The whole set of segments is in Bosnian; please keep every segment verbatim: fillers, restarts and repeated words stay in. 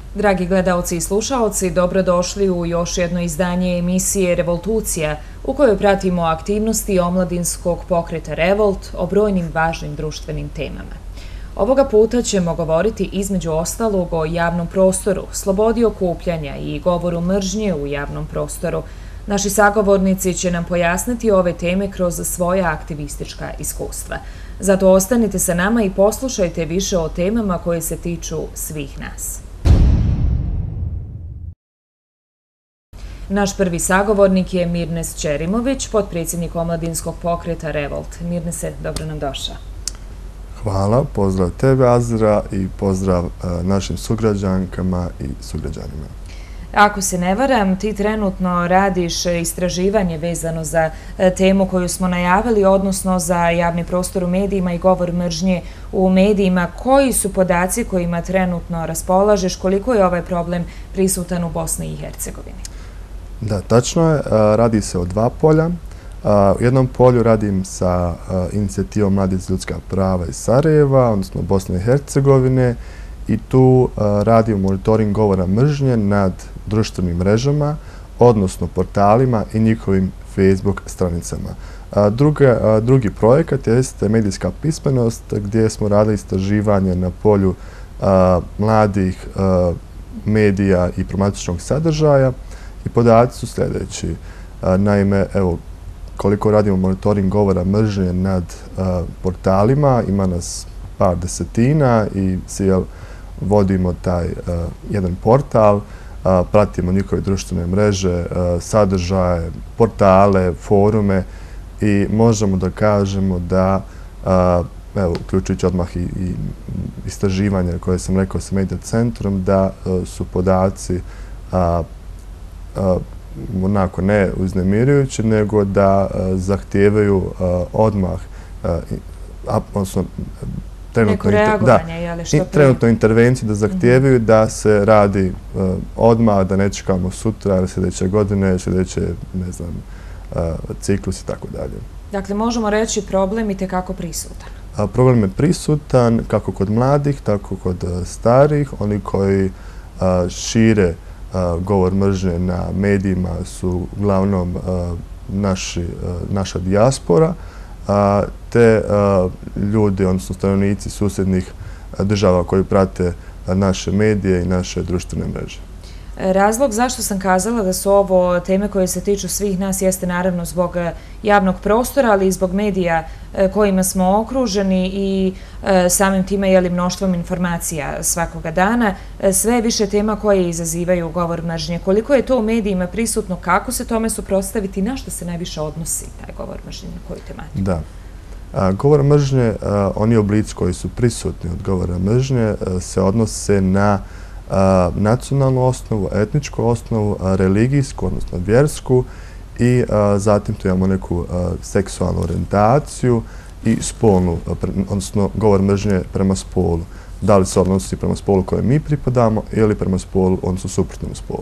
Dragi gledaoci i slušaoci, dobrodošli u još jedno izdanje emisije Revoltucija, u kojoj pratimo aktivnosti omladinskog pokreta Revolt o brojnim važnim društvenim temama. Ovoga puta ćemo govoriti između ostalog o javnom prostoru, slobodi okupljanja i govoru mržnje u javnom prostoru. Naši sagovornici će nam pojasniti ove teme kroz svoja aktivistička iskustva. Zato ostanite sa nama i poslušajte više o temama koje se tiču svih nas. Naš prvi sagovornik je Mirnes Ćerimović, potpredsjednik omladinskog pokreta Revolt. Mirnese, dobro nam došao. Hvala, pozdrav tebe, Azra, i pozdrav našim sugrađankama i sugrađanima. Ako se ne varam, ti trenutno radiš istraživanje vezano za temu koju smo najavili, odnosno za javni prostor u medijima i govor mržnje u medijima. Koji su podaci kojima trenutno raspolažeš? Koliko je ovaj problem prisutan u Bosni i Hercegovini? Da, tačno je. Radi se o dva polja. U jednom polju radim sa inicijativom Mladi za ljudska prava iz Sarajeva, odnosno Bosne i Hercegovine, i tu radim monitoring govora mržnje nad društvenim mrežama, odnosno portalima i njihovim Facebook stranicama. Drugi projekat jeste medijska pismenost, gdje smo radili istraživanje na polju mladih medija i problematičnog sadržaja, i podaci su sljedeći. Naime, evo, koliko radimo monitoring govora mržnje nad portalima, ima nas par desetina i vodimo taj jedan portal, pratimo njihove društvene mreže, sadržaje, portale, forume, i možemo da kažemo da, evo, uključujući odmah i istraživanje koje sam rekao sa Media Centrom, da su podaci onako ne uznemirujući, nego da zahtijevaju odmah, odnosno trenutno intervenciju, da zahtijevaju da se radi odmah, da ne čekamo sutra ili sljedeće godine, sljedeće, ne znam, ciklus i tako dalje. Dakle, možemo reći problem je tekako prisutan. Problem je prisutan kako kod mladih, tako kod starih. Oni koji šire govor mržnje na medijima su uglavnom naša dijaspora, te ljudi, odnosno stanovnici susjednih država koji prate naše medije i naše društvene mreže. Razlog zašto sam kazala da su ovo teme koje se tiču svih nas jeste naravno zbog javnog prostora, ali i zbog medija kojima smo okruženi i samim time je li mnoštvom informacija svakoga dana. Sve je više tema koje izazivaju govor mržnje. Koliko je to u medijima prisutno, kako se tome suprotstaviti i na što se najviše odnosi taj govor mržnje, na koju tematiku? Da. Govor mržnje, oni oblici koji su prisutni od govora mržnje se odnose na nacionalnu osnovu, etničku osnovu, religijsku, odnosno vjersku, i zatim tu imamo neku seksualnu orijentaciju i spolnu, odnosno govor mržnje prema spolu. Da li se odnosi prema spolu kojem mi pripadamo ili prema spolu, odnosno suprotnom spolu.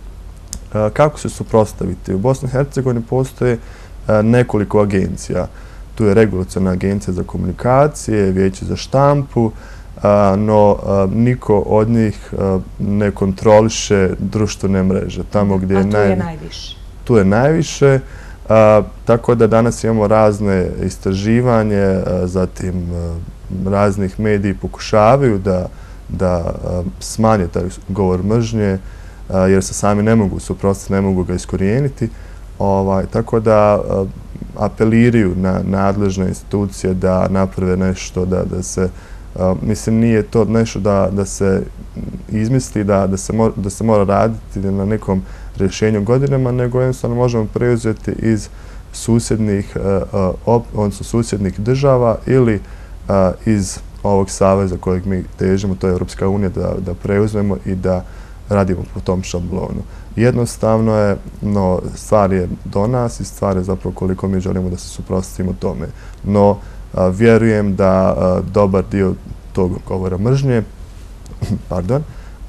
Kako se suprotstaviti? U Bosni i Hercegovini postoje nekoliko agencija. Tu je Regulaciona agencija za komunikacije, Vijeće za štampu, no niko od njih ne kontroliše društvene mreže. Tamo gdje A tu je najviše? Tu je najviše, tako da danas imamo razne istraživanje, zatim raznih mediji pokušavaju da smanje taj govor mržnje, jer se sami ne mogu suprotstaviti, ne mogu ga iskorijeniti. Tako da apeliraju na nadležne institucije da naprave nešto, da se, mislim, nije to nešto da se izmisli, da se mora raditi na nekom rješenju godinama, nego jednostavno možemo preuzeti iz susjednih, odnosno susjednih država ili iz ovog saveza kojeg mi težimo, to je Europska unija, da preuzmemo i da radimo po tom šablonu. Jednostavno je, no stvar je do nas i stvar je zapravo koliko mi želimo da se suprotstavimo tome. No, vjerujem da dobar dio tog govora mržnje, pardon,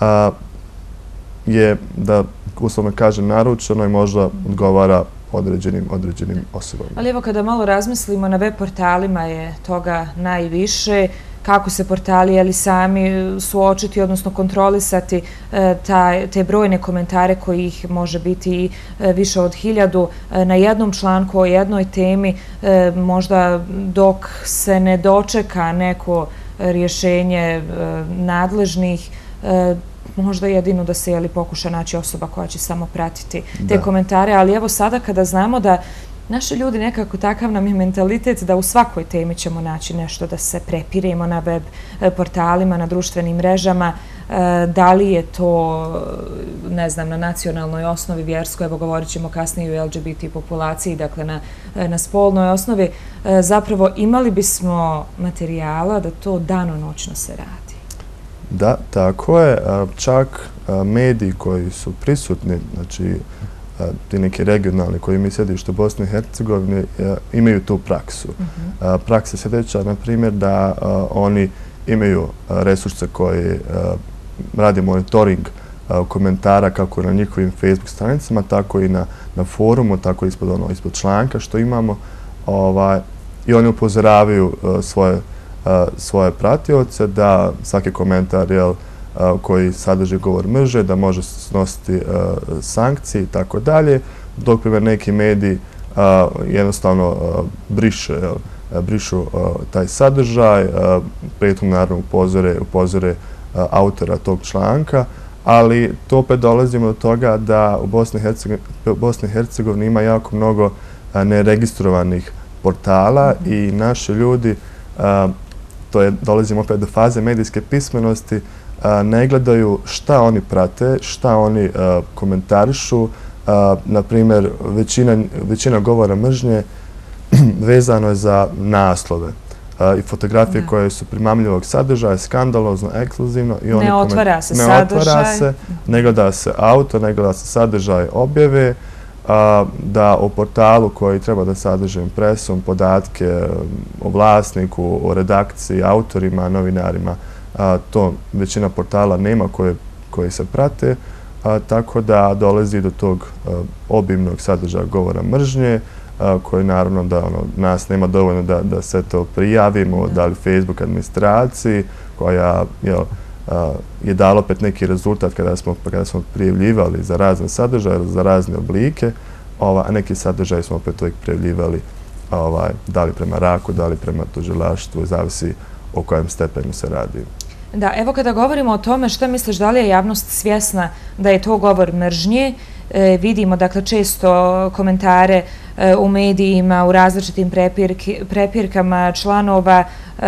je da, uslovno kažem, naručeno i možda odgovara određenim, određenim osobama. Ali evo, kada malo razmislimo, na web portalima je toga najviše. kako se portali jeli sami suočiti, odnosno kontrolisati te brojne komentare kojih može biti više od hiljadu na jednom članku o jednoj temi, možda dok se ne dočeka neko rješenje nadležnih, možda jedino da se pokuša naći osoba koja će samo pratiti te komentare, ali evo sada kada znamo da naši ljudi nekako takav nam je mentalitet da u svakoj temi ćemo naći nešto da se prepiremo na web portalima, na društvenim mrežama, da li je to, ne znam, na nacionalnoj osnovi, vjerskoj, evo govorit ćemo kasnije o L G B T populaciji, dakle na spolnoj osnovi, zapravo imali bismo materijala da to danonoćno se radi. Da, tako je. Čak mediji koji su prisutni, znači ti neki regionalni koji imaju sjedište u Bosni i Hercegovini, imaju tu praksu. Praksa je sljedeća, na primjer, da oni imaju resurse koji radi monitoring komentara kako na njihovim Facebook stranicama, tako i na forumu, tako ispod članka što imamo. I oni upozoravaju svoje pratioce da svaki komentar koji sadrži govor mržnje, da može snositi sankcije i tako dalje, dok primjer neki mediji jednostavno brišu taj sadržaj, prethodno naravno upozore autora tog članka, ali to opet dolazimo do toga da u Bosni i Hercegovini ima jako mnogo neregistrovanih portala i naši ljudi, to je, dolazimo opet do faze medijske pismenosti, ne gledaju šta oni prate, šta oni komentarišu. Na primjer, većina govora mržnje vezano je za naslove i fotografije koje su primamljivog sadržaja, skandalozno, ekskluzivno. Ne otvara se sadržaj. Ne gleda se auto, ne gleda se sadržaj objave, da o portalu koji treba da sadrži impresom, podatke o vlasniku, o redakciji, autorima, novinarima, to većina portala nema koji se prate, tako da dolazi do tog obimnog sadržaja govora mržnje, koji naravno da nas nema dovoljno da sve to prijavimo, da li Facebook administraciji, koja je dala opet neki rezultat kada smo prijavljivali za razne sadržaje, za razne oblike, a neki sadržaj smo opet uvijek prijavljivali da li prema raku, da li prema tužilaštvu, zavisi o kojem stepenu se radi. Da, evo kada govorimo o tome, šta misliš, da li je javnost svjesna da je to govor mržnje? Vidimo, dakle, često komentare u medijima, u različitim prepirkama članova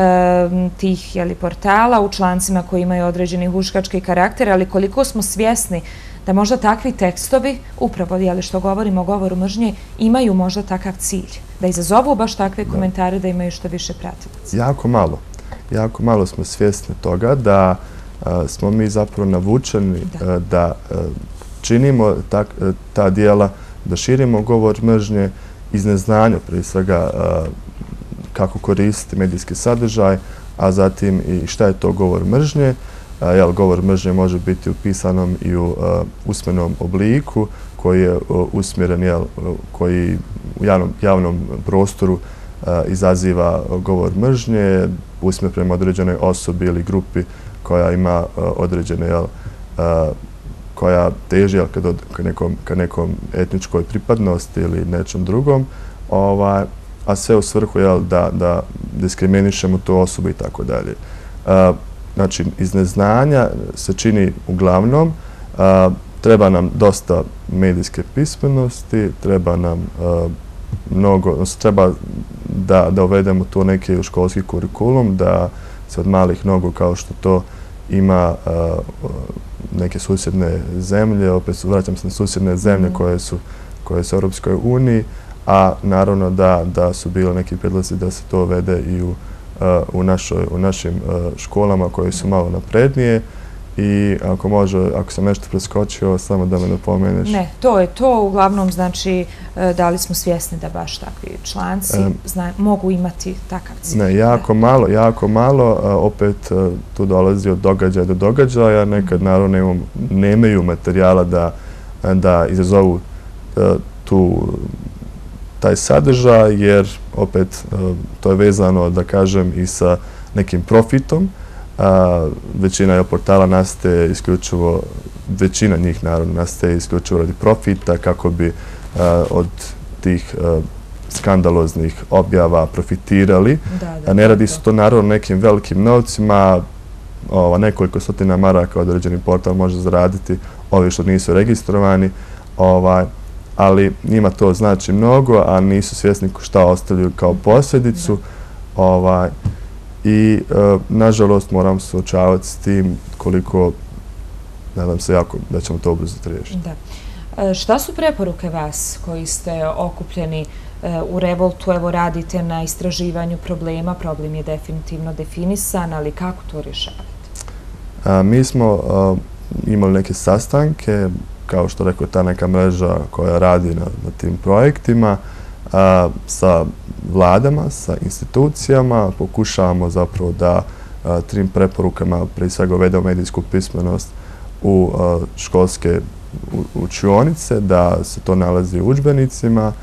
tih portala, u člancima koji imaju određeni huškački karakter, ali koliko smo svjesni da možda takvi tekstovi, upravo što govorimo o govoru mržnje, imaju možda takav cilj, da izazovu baš takve komentare, da imaju što više pratilaca? Jako malo. Jako malo smo svjesni toga da smo mi zapravo navučeni da činimo ta dijela, da širimo govor mržnje iz neznanja, prije svega kako koristiti medijski sadržaj, a zatim i šta je to govor mržnje. Govor mržnje može biti u pisanom i u usmenom obliku koji je usmjeren, koji u javnom prostoru izaziva govor mržnje, usmjeren prema određenoj osobi ili grupi koja ima određene, koja teži ka nekom etničkoj pripadnosti ili nečem drugom, a sve u svrhu da diskriminišemo tu osobu i tako dalje. Znači, iz neznanja se čini uglavnom, treba nam dosta medijske pismenosti, treba nam mnogo, treba da uvedemo tu neki školski kurikulum, da se od malih nogu, kao što to ima neke susjedne zemlje, opet vraćam se na susjedne zemlje koje su u Europskoj uniji, a naravno da su bili neki predlozi da se to uvede i u našim školama koje su malo naprednije. I ako može, ako sam nešto preskočio, samo da me napomeneš. Ne, to je to. Uglavnom, znači, da li smo svjesni da baš takvi članci mogu imati takav cilj? Ne, jako malo, jako malo. Opet tu dolazi od događaja do događaja. Nekad, naravno, nemaju materijala da izazovu taj sadržaj, jer opet to je vezano, da kažem, i sa nekim profitom. Većina portala nastaje isključivo, većina njih naravno nastaje isključivo radi profita kako bi od tih skandaloznih objava profitirali. Ne radi se to naravno nekim velikim novcima, nekoliko stotina maraka određeni portal može zaraditi, ovi što nisu registrovani, ali njima to znači mnogo, a nisu svjesni šta ostavljaju kao posljedicu. I, nažalost, moram se suočavati s tim koliko, nadam se jako da ćemo to ubrzati riješiti. Da. Šta su preporuke vas koji ste okupljeni u Revoltu? Evo, radite na istraživanju problema, problem je definitivno definisan, ali kako to rješavate? Mi smo imali neke sastanke, kao što rekao, ta neka mreža koja radi na tim projektima, sa vladama, sa institucijama. Pokušavamo zapravo da tim preporukama prije svega uvedemo medijsku pismenost u školske učionice, da se to nalazi u udžbenicima.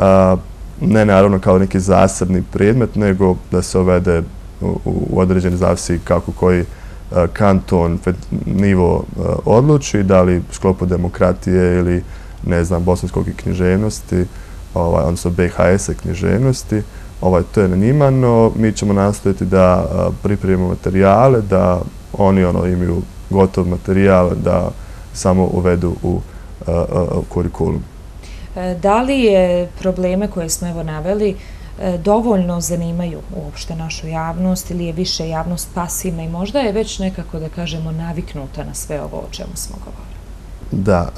Ne naravno kao neki zasebni predmet, nego da se uvede u određeni, zavisi kako koji kanton, nivo odluči, da li u sklopu demokratije ili, ne znam, bosanskog književnosti, odnosno be ha es-a književnosti. To je na njima, no mi ćemo nastaviti da pripremimo materijale, da oni imaju gotov materijal, da samo uvedu u kurikulum. Da li je probleme koje smo evo naveli dovoljno zanimaju uopšte našu javnost ili je više javnost pasivna i možda je već nekako, da kažemo, naviknuta na sve ovo o čemu smo govorili? Da,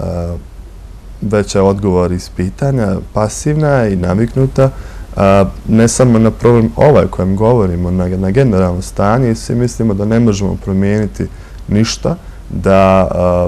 već je odgovor iz pitanja, pasivna i naviknuta, ne samo na problem ovaj o kojem govorimo, na generalno stanje, i svi mislimo da ne možemo promijeniti ništa, da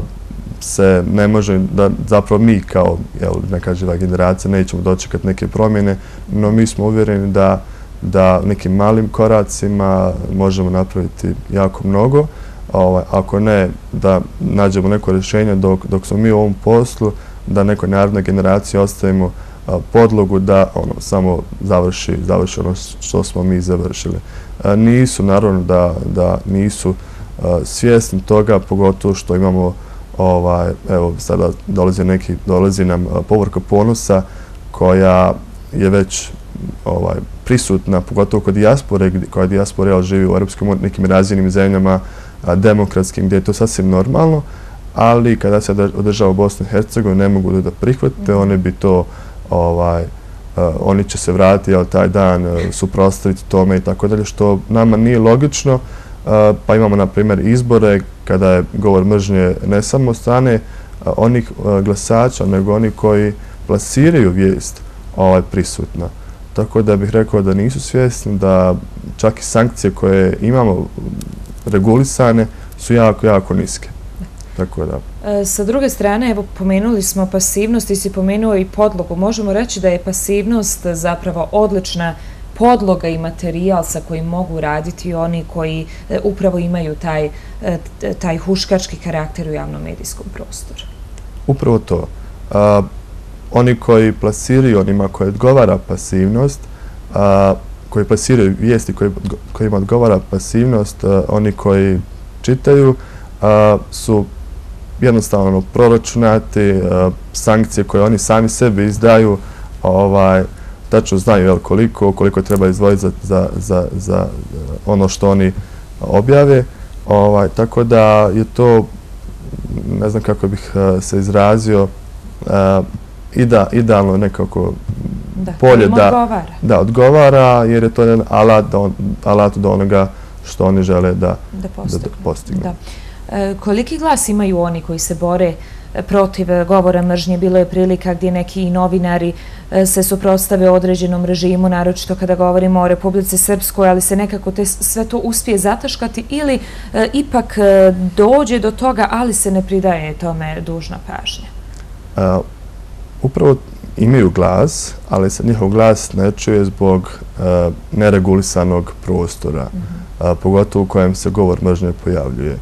se ne može, da zapravo mi kao neka živa generacija nećemo dočekati neke promjene, no mi smo uvjereni da nekim malim koracima možemo napraviti jako mnogo. Ako ne, da nađemo neko rješenje dok smo mi u ovom poslu, da nekoj narodnoj generaciji ostavimo podlogu da samo završi ono što smo mi završili. Nisu, naravno da nisu svjesni toga, pogotovo što imamo, evo sada dolazi nam Povorka ponosa koja je već prisutna, pogotovo kod dijaspore, koja dijaspora živi u europskim nekim razvijenim zemljama, demokratskim, gdje je to sasvim normalno, ali kada se održava u Bosni i Hercegovini ne mogu da prihvate, oni bi to, oni će se vratiti taj dan, suprotstaviti tome i tako dalje, što nama nije logično. Pa imamo, na primjer, izbore kada je govor mržnje ne samo od strane onih glasača, nego oni koji plasiraju vijest prisutna. Tako da bih rekao da nisu svjesni da čak i sankcije koje imamo regulisane su jako, jako niske. Tako da. Sa druge strane, evo, pomenuli smo pasivnost, ti si pomenuo i podlogu. Možemo reći da je pasivnost zapravo odlična podloga i materijal sa kojim mogu raditi oni koji upravo imaju taj huškački karakter u javnom medijskom prostoru. Upravo to. Oni koji plasiraju, onima koji odgovara pasivnost, koji plasiraju vijesti kojima odgovara pasivnost, oni koji čitaju, su jednostavno proračunati, sankcije koje oni sami sebi izdaju, tačno znaju koliko, koliko treba izdvojiti za ono što oni objave. Tako da je to, ne znam kako bih se izrazio, idealno nekako polje da odgovara, jer je to jedan alat do onoga što oni žele da postignu. Koliki glas imaju oni koji se bore protiv govora mržnje? Bilo je prilika gdje neki novinari se suprotstave određenom režimu, naročito kada govorimo o Republici Srpskoj, ali se nekako sve to uspije zataškati ili ipak dođe do toga, ali se ne pridaje tome dužna pažnja? Upravo imaju glas, ali se njihov glas ne čuje zbog neregulisanog prostora, pogotovo u kojem se govor mržnje pojavljuje.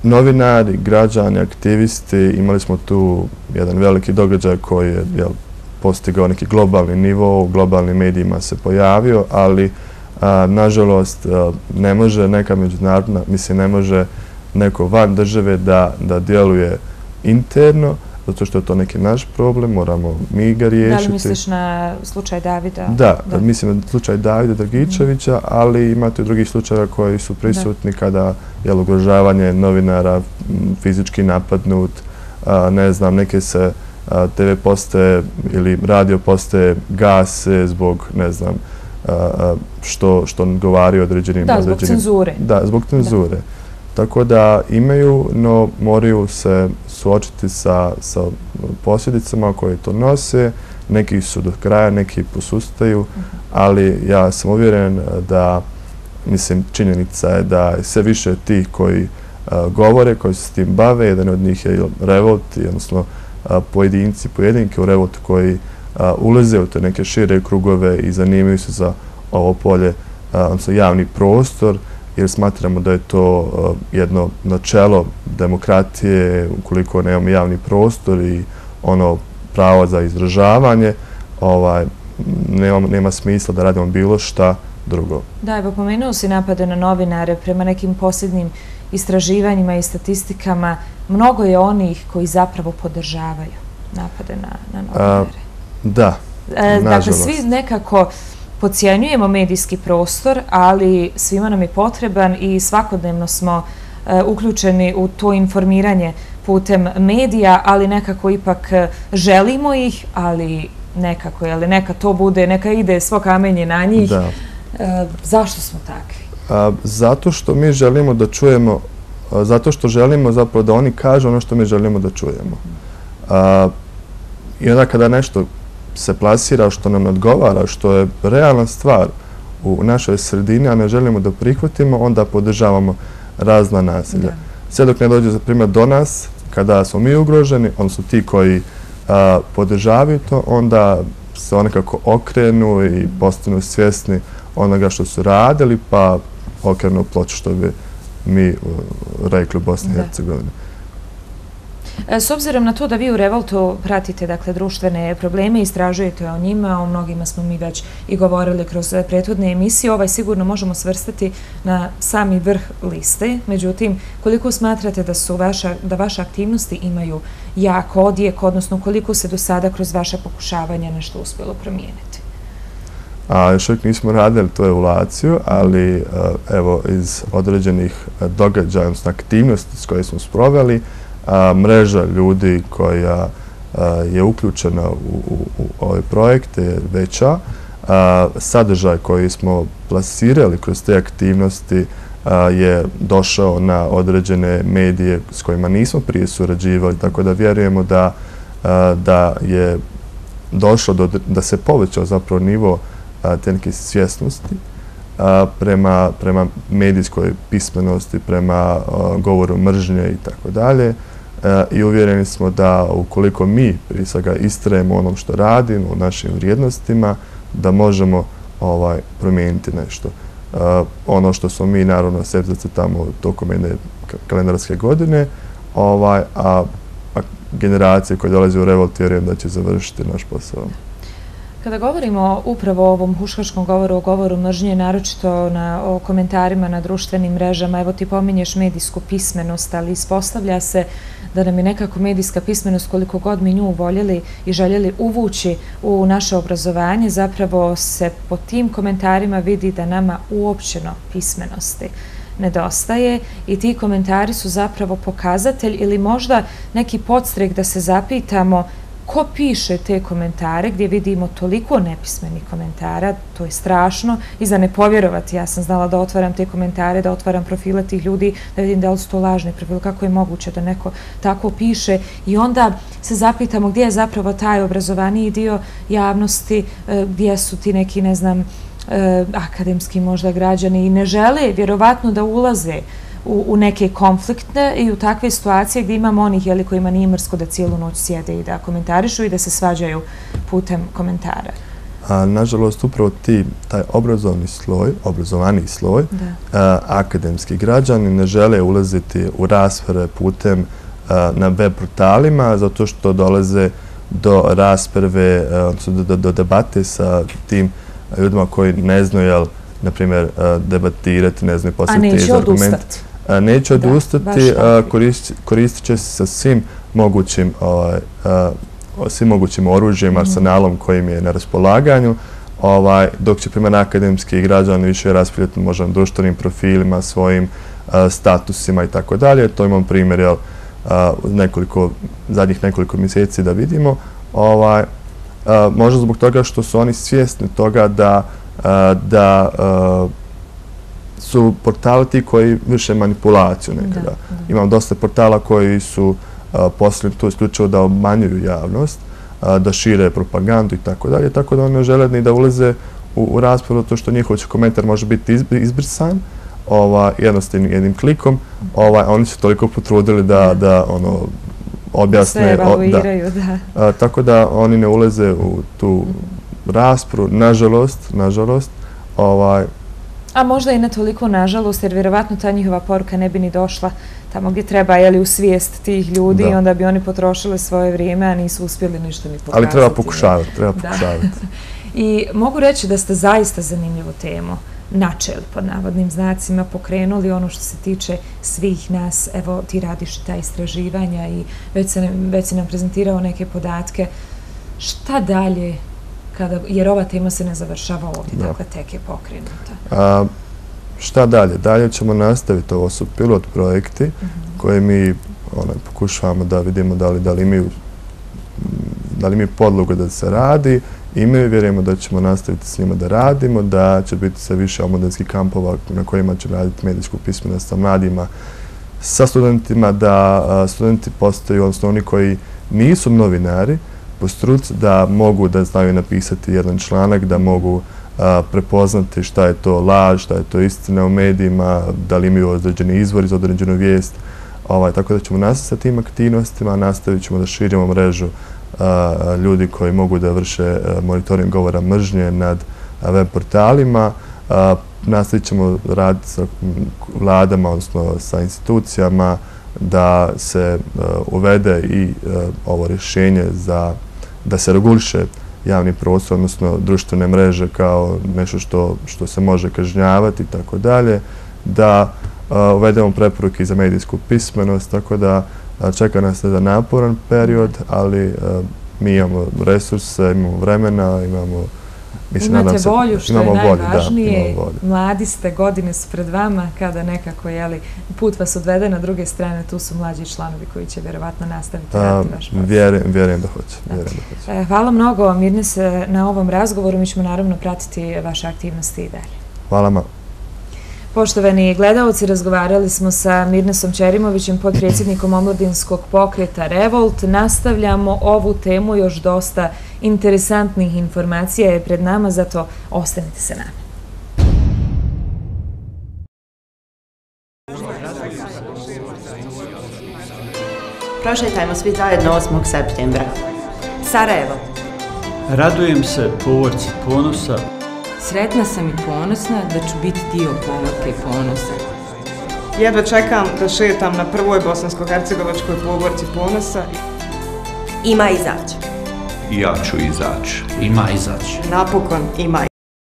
Novinari, građani, aktivisti, imali smo tu jedan veliki događaj koji je postigao neki globalni nivo, u globalnim medijima se pojavio, ali nažalost ne može neka međunarodna, mislim ne može neko van države da djeluje interno, zato što je to neki naš problem, moramo mi ga riješiti. Da li misliš na slučaj Davida? Da, mislim na slučaj Davida Dragičevića, ali imate i drugih slučajeva koji su prisutni kada je ugrožavanje novinara, fizički napadnut, ne znam, neke se te ve postaje ili radio postaje gase zbog, ne znam, što govori određenim... Da, zbog cenzure. Da, zbog cenzure. Tako da imaju, no moraju se suočiti sa posljedicama koje to nose. Neki su do kraja, neki posustaju, ali ja sam uvjeren da, mislim, činjenica je da je sve više tih koji govore, koji se s tim bave. Jedan od njih je Revolt, odnosno pojedinci, pojedinke u Revoltu koji ulaze u te neke šire krugove i zanimaju se za ovo polje, odnosno javni prostor, jer smatramo da je to jedno načelo demokratije, ukoliko nemamo javni prostor i ono pravo za izražavanje, nema smisla da radimo bilo šta drugo. Da, evo pomenuo si napade na novinare. Prema nekim posljednjim istraživanjima i statistikama, mnogo je onih koji zapravo podržavaju napade na novinare. Da, nažalost. Dakle, svi nekako podcjenjujemo medijski prostor, ali svima nam je potreban i svakodnevno smo uključeni u to informiranje putem medija, ali nekako ipak želimo ih, ali nekako, jel, neka to bude, neka ide svo kamenje na njih. Zašto smo takvi? Zato što mi želimo da čujemo, zato što želimo zapravo da oni kažu ono što mi želimo da čujemo. I onda kada nešto se plasira, što nam odgovara, što je realna stvar u našoj sredini, a ne želimo da prihvatimo, onda podržavamo razna nasilja. Sve dok ne dođe, za primjer, do nas, kada smo mi ugroženi, odnosno ti koji podržavaju to, onda se onekako okrenu i postanu svjesni onoga što su radili, pa okrenu ploču, što bi mi rekli u Bosni i Hercegovini. S obzirom na to da vi u Revoltu pratite, dakle, društvene probleme, istražujete o njima, o mnogima smo mi već i govorili kroz prethodne emisije, ovaj sigurno možemo svrstati na sami vrh liste. Međutim, koliko smatrate da su da vaše aktivnosti imaju jak odjek, odnosno koliko se do sada kroz vaše pokušavanje nešto uspjelo promijeniti? Još uvijek nismo radili tu evaluaciju, ali evo iz određenih događaja, odnosno aktivnosti s koje smo sproveli, mreža ljudi koja je uključena u ove projekte je veća. Sadržaj koji smo plasirali kroz te aktivnosti je došao na određene medije s kojima nismo prije surađivali, tako da vjerujemo da je došlo da se povećao zapravo nivo te neke svjesnosti prema medijskoj pismenosti, prema govoru mržnje i tako dalje. I uvjereni smo da ukoliko mi prije svega istrajemo onom što radimo, u našim vrijednostima, da možemo promijeniti nešto. Ono što smo mi naravno sebi zacrtamo tokom jedne kalendarske godine, a generacije koje dolaze u Revolt vjerujem da će završiti naš posao. Kada govorimo upravo o ovom huškačkom govoru, o govoru mržnje, naročito o komentarima na društvenim mrežama, evo ti pominješ medijsku pismenost, ali ispostavlja se da nam je nekako medijska pismenost, koliko god mi nju voljeli i željeli uvući u naše obrazovanje, zapravo se po tim komentarima vidi da nama uopćeno pismenosti nedostaje i ti komentari su zapravo pokazatelj ili možda neki podstrek da se zapitamo ko piše te komentare gdje vidimo toliko nepismenih komentara, to je strašno i za ne povjerovati. Ja sam znala da otvaram te komentare, da otvaram profile tih ljudi, da vidim da li su to lažni profili, kako je moguće da neko tako piše i onda se zapitamo gdje je zapravo taj obrazovaniji dio javnosti, gdje su ti neki, ne znam, akademski možda građani i ne žele vjerovatno da ulaze u neke konfliktne i u takve situacije gdje imamo onih kojima nije mrsko da cijelu noć sjede i da komentarišu i da se svađaju putem komentara. Nažalost, upravo ti, taj obrazovni sloj, obrazovaniji sloj, akademski građani ne žele ulaziti u rasprave putem na web portalima zato što dolaze do rasprave, odnosno do, do debate sa tim ljudima koji ne znaju, jel, na primjer, debatirati, ne znaju postaviti teze, argumente. A neće odustati, koristit, koristit će se sa svim mogućim, ovaj, svim mogućim oružjem, arsenalom kojim je na raspolaganju, ovaj, dok će primjer akademski građani više raspravljati možda na društvenim profilima, svojim statusima i tako dalje. To imam primjer, jel, nekoliko, zadnjih nekoliko mjeseci da vidimo. Ovaj, možda zbog toga što su oni svjesni toga da, da su portali ti koji vrše manipulaciju nekada. Da, da. Imam dosta portala koji su posljedno tu isključivo da obmanjuju javnost, da šire propagandu i tako dalje, tako da oni ne žele ni da ulaze u, u raspravu, to što njihov komentar može biti izbrisan, Ova, jednostavnim jednim klikom, ovaj, oni su toliko potrudili da, da ono, objasne. Sve evaluiraju, da. A, tako da oni ne ulaze u tu raspravu, nažalost, nažalost. Ovaj, A možda i ne toliko nažalost, jer vjerovatno ta njihova poruka ne bi ni došla tamo gdje treba, jeli, u svijest tih ljudi i onda bi oni potrošili svoje vrijeme, a nisu uspjeli ništa ni pokazati. Ali treba pokušavati, treba pokušavati. I mogu reći da ste zaista zanimljivu temu načeli, pod navodnim znacima, pokrenuli ono što se tiče svih nas. Evo, ti radiš ta istraživanja i već, se, već si nam prezentirao neke podatke. Šta dalje, kada, jer ova tema se ne završava ovdje, da. Dakle, tek je pokrenuta. A, šta dalje? Dalje ćemo nastaviti, ovo su pilot projekti uh-huh. koje mi onaj, pokušavamo da vidimo da li, da li imaju da li imaju podlogu da se radi. I mi vjerujemo da ćemo nastaviti s njima da radimo, da će biti sve više omladinskih kampova na kojima će raditi medijsku pismenost sa mladima, sa studentima, da studenti postaju, odnosno oni koji nisu novinari, po struci, da mogu da znaju napisati jedan članak, da mogu a, prepoznati šta je to laž, šta je to istina u medijima, da li imaju određeni izvori za određenu vijest. Ovaj, tako da ćemo nastaviti sa tim aktivnostima, nastavit ćemo da širimo mrežu a, ljudi koji mogu da vrše monitoring govora mržnje nad a, web portalima. A, nastavit ćemo raditi sa vladama, odnosno sa institucijama, da se uh, uvede i uh, ovo rješenje za da se reguliše javni prostor, odnosno društvene mreže kao nešto što, što se može kažnjavati i tako dalje, da uh, uvedemo preporuke za medijsku pismenost, tako da uh, čeka nas jedan naporan period, ali uh, mi imamo resurse, imamo vremena, imamo Mislim, imate volju, što je najvažnije. Mladi ste, godine su pred vama, kada nekako, jeli, put vas odvede na druge strane, tu su mlađi članovi koji će vjerovatno nastaviti raditi vaš posao. Vjerujem da hoće. Hvala mnogo, Mirnese, na ovom razgovoru. Mi ćemo naravno pratiti vaše aktivnosti i dalje. Hvala ma. Poštovani gledalci, razgovarali smo sa Mirnesom Ćerimovićem, potpredsjednikom omladinskog pokreta Revolt. Nastavljamo ovu temu, još dosta interesantnih informacija je pred nama, zato ostanite se nama. Prošetajmo svi zajedno osmog septembra. Sarajevo. Radujem se povorci ponosa. Sretna sam i ponosna da ću biti dio povorke ponosa. Jedva čekam da šetam na prvoj bosansko-hercegovačkoj povorci ponosa. Ima izaći. Ja ću izaći. Ima izaći. Napokon ima.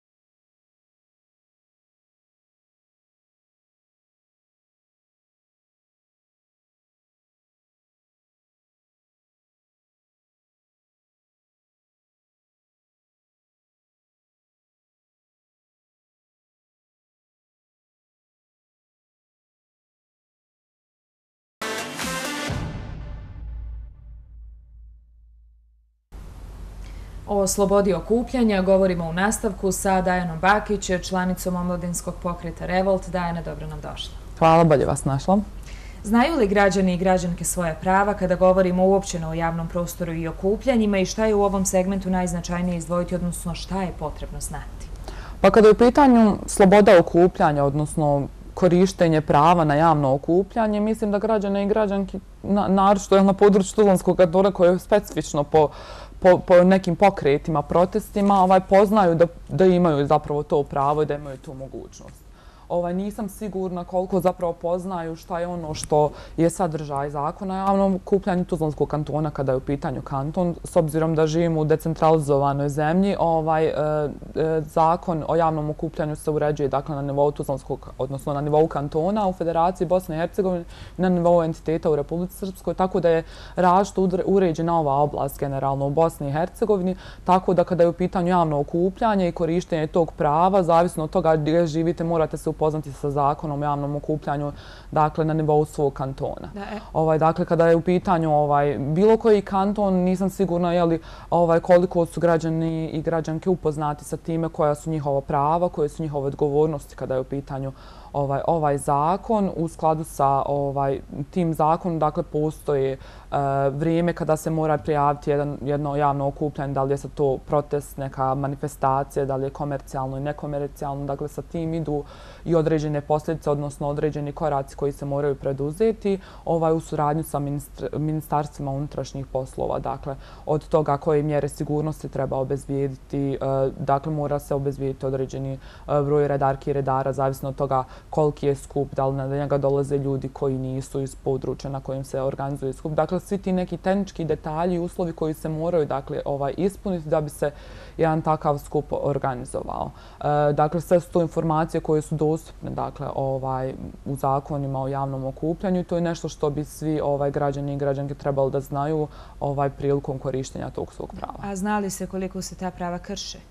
O slobodi okupljanja govorimo u nastavku sa Dajanom Bakić, članicom omladinskog pokreta Revolt. Dajana, dobro nam došla. Hvala, bolje vas našla. Znaju li građani i građanke svoje prava kada govorimo uopćeno o javnom prostoru i okupljanjima i šta je u ovom segmentu najznačajnije izdvojiti, odnosno šta je potrebno znati? Pa kada je u pitanju sloboda okupljanja, odnosno korištenje prava na javno okupljanje, mislim da građane i građanke, naročito na području Tuzlanskog kantona koje je specifično po Po, po nekim pokretima, protestima, ovaj, poznaju da, da imaju zapravo to pravo i da imaju tu mogućnost. ovaj, nisam sigurna koliko zapravo poznaju šta je ono što je sadržaj zakona o javnom okupljanju Tuzlanskog kantona kada je u pitanju kanton. S obzirom da živimo u decentralizovanoj zemlji, ovaj, e, e, zakon o javnom okupljanju se uređuje dakle, na nivou Tuzlanskog, odnosno na nivou kantona u Federaciji Bosne i Hercegovine, na nivou entiteta u Republici Srpskoj, tako da je različito uređena ova oblast generalno u Bosni i Hercegovini, tako da kada je u pitanju javno okupljanje i korištenje tog prava, zavisno od toga gdje živite, morate se upoznati sa zakonom o javnom okupljanju, dakle, na nivou svog kantona. Da, e. Ovaj, dakle, kada je u pitanju ovaj, bilo koji kanton, nisam sigurna je li, ovaj, koliko su građani i građanke upoznati sa time koja su njihova prava, koje su njihove odgovornosti kada je u pitanju Ovaj, ovaj zakon. U skladu sa ovaj, tim zakonom, dakle, postoje uh, vrijeme kada se mora prijaviti jedan, jedno javno okupljanje, da li je sad to protest, neka manifestacija, da li je komercijalno i nekomercijalno, dakle, sa tim idu i određene posljedice, odnosno određeni koraci koji se moraju preduzeti ovaj, u suradnju sa ministarstvima unutrašnjih poslova, dakle, od toga koje mjere sigurnosti treba obezbijediti, uh, dakle, mora se obezbijediti određeni uh, broj redarki i redara, zavisno od toga koliki je skup, da li na njega dolaze ljudi koji nisu iz područja na kojim se organizuje skup. Dakle, svi ti neki tehnički detalji i uslovi koji se moraju dakle, ovaj, ispuniti da bi se jedan takav skup organizovao. E, dakle, sve su to informacije koje su dostupne dakle, ovaj, u zakonima o javnom okupljanju i to je nešto što bi svi ovaj, građani i građanke trebali da znaju ovaj, prilikom korištenja tog svog prava. A zna li se koliko se ta prava krše?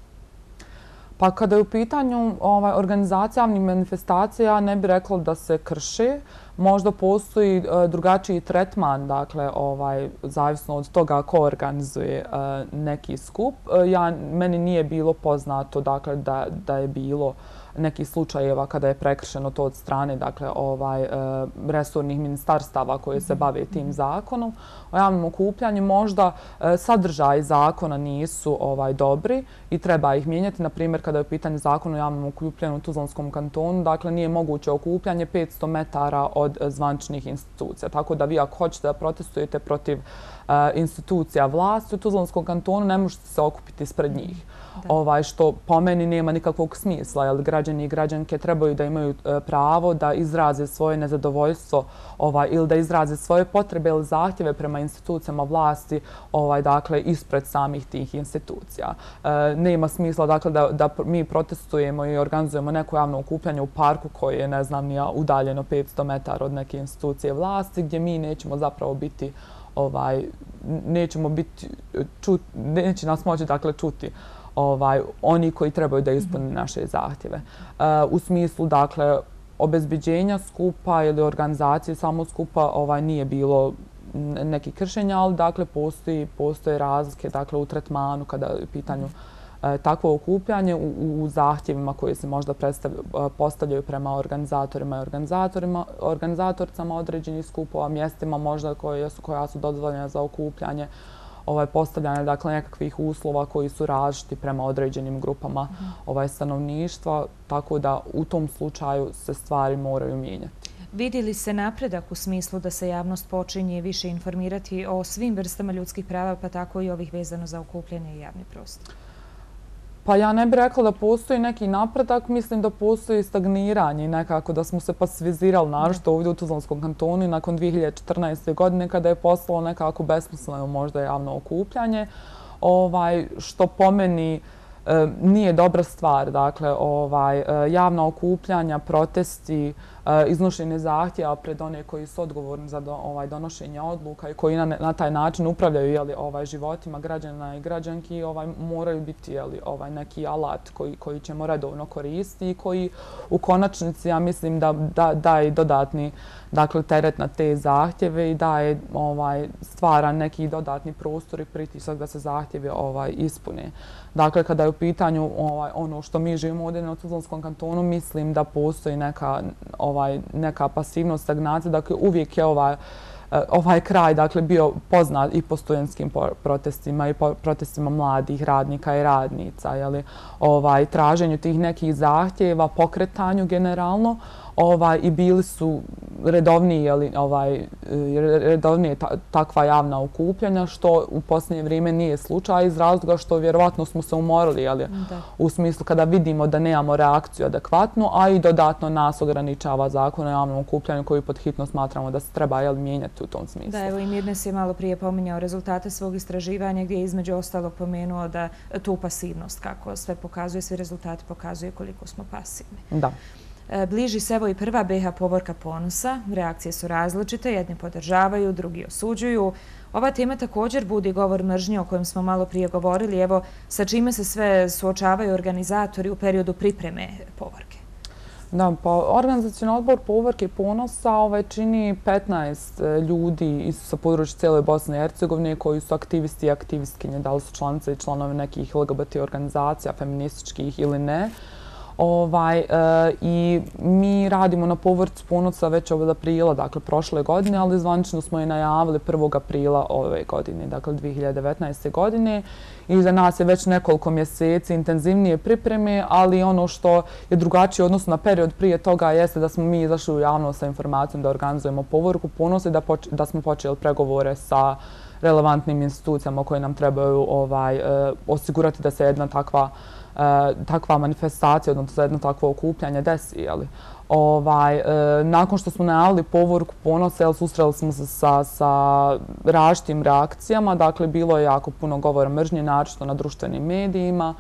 Pa kada je u pitanju ovaj, organizacija javnih manifestacija, ja ne bih rekla da se krši. Možda postoji uh, drugačiji tretman, dakle, ovaj, zavisno od toga ko organizuje uh, neki skup. Uh, ja, meni nije bilo poznato dakle, da, da je bilo nekih slučajeva kada je prekršeno to od strane dakle, ovaj, uh, resornih ministarstava koje se bave tim zakonom. O javnom okupljanju možda uh, sadržaji zakona nisu ovaj, dobri i treba ih mijenjati. Na primjer, kada je u pitanju zakona o javnom okupljanju u Tuzlanskom kantonu, dakle, nije moguće okupljanje petsto metara od zvaničnih institucija. Tako da vi ako hoćete da protestujete protiv uh, institucija vlasti u Tuzlanskom kantonu, ne možete se okupiti ispred njih. Ovaj, što po meni nema nikakvog smisla, jer građani i građanke trebaju da imaju uh, pravo da izraze svoje nezadovoljstvo ovaj, ili da izraze svoje potrebe ili zahtjeve prema institucijama vlasti ovaj, dakle, ispred samih tih institucija. Uh, nema smisla dakle, da, da mi protestujemo i organizujemo neko javno okupljanje u parku koje je, ne znam, nija, udaljeno petsto metara od neke institucije vlasti, gdje mi nećemo zapravo biti ovaj, nećemo biti, čut, neće nas moći dakle, čuti ovaj, oni koji trebaju da ispune naše zahtjeve. Uh, u smislu, dakle, obezbeđenja skupa ili organizacije samo skupa ovaj, nije bilo neki kršenja, ali dakle, postoji, postoje razlike dakle, u tretmanu kada je u pitanju e, takvo okupljanje u, u zahtjevima koje se možda postavljaju prema organizatorima i organizatorima, organizatoricama određenih skupova, mjestima možda koje su, koja su dozvoljena za okupljanje, ovaj, postavljanje dakle, nekakvih uslova koji su različiti prema određenim grupama mm. ovaj, stanovništva, tako da u tom slučaju se stvari moraju mijenjati. Vidi li se napredak u smislu da se javnost počinje više informirati o svim vrstama ljudskih prava, pa tako i ovih vezano za okupljanje i javni prostor? Pa ja ne bih rekla da postoji neki napredak, mislim da postoji stagniranje i nekako da smo se pasivizirali naročito ovdje u Tuzlanskom kantonu i nakon dvije hiljade četrnaeste. godine kada je postalo nekako besmisleno možda javno okupljanje, ovaj, što po meni e, nije dobra stvar. Dakle, ovaj, e, javna okupljanja, protesti, e, iznošenje zahtjeva pred one koji su odgovorni za do, ovaj, donošenje odluka i koji na, na taj način upravljaju jeli, ovaj, životima građana i građanki, ovaj, moraju biti jeli, ovaj, neki alat koji, koji ćemo redovno koristiti i koji u konačnici, ja mislim, da, da daje dodatni dakle, teret na te zahtjeve i daje ovaj, stvara neki dodatni prostor i pritisak da se zahtjevi ovaj, ispune. Dakle, kada je u pitanju ovaj, ono što mi živimo ovdje na Tuzlanskom kantonu, mislim da postoji neka, ovaj, neka pasivnost, stagnacija. Dakle, uvijek je ovaj, ovaj kraj dakle, bio poznat i po studentskim protestima i po protestima mladih radnika i radnica, jeli, ovaj, traženju tih nekih zahtjeva, pokretanju generalno, ovaj, i bili su redovniji, ovaj, redovnije ta, takva javna okupljanja, što u posljednje vrijeme nije slučaj iz razloga što vjerovatno smo se umorili, jeli, u smislu kada vidimo da nemamo reakciju adekvatnu, a i dodatno nas ograničava zakon o javnom okupljanju koji pod hitno smatramo da se treba, jeli, mijenjati u tom smislu. Da, evo i Mirnes je malo prije pominjao rezultate svog istraživanja gdje je između ostalog pomenuo da tu pasivnost, kako sve pokazuje, svi rezultati pokazuje koliko smo pasivni. Da. Bliži se evo i prva B iH povorka ponosa. Reakcije su različite, jedni podržavaju, drugi osuđuju. Ova tema također budi govor mržnje o kojem smo malo prije govorili. Evo, sa čime se sve suočavaju organizatori u periodu pripreme povorke? Da, pa organizacioni odbor povorke ponosa ovaj, čini petnaest ljudi sa područja cijele Bosne i Hercegovine koji su aktivisti i aktivistkinje, da li su članice i članovi nekih L G B T organizacija, feminističkih ili ne. Ovaj, e, I mi radimo na povorci ponosa već od aprila, dakle prošle godine, ali zvanično smo je najavili prvog aprila ove godine, dakle dvije hiljade devetnaeste. godine. I za nas je već nekoliko mjeseci intenzivnije pripreme, ali ono što je drugačije odnosno na period prije toga jeste da smo mi izašli u javnost sa informacijom da organizujemo povorku ponosa i da, poč da smo počeli pregovore sa relevantnim institucijama koje nam trebaju ovaj, e, osigurati da se jedna takva takva manifestacija, odnosno jedno takvo okupljanje desi. Jeli. Ovaj, e, nakon što smo najavili povorku ponosa, jel, susreli smo se sa, sa različitim reakcijama, dakle bilo je jako puno govora mržnje, naročito na društvenim medijima.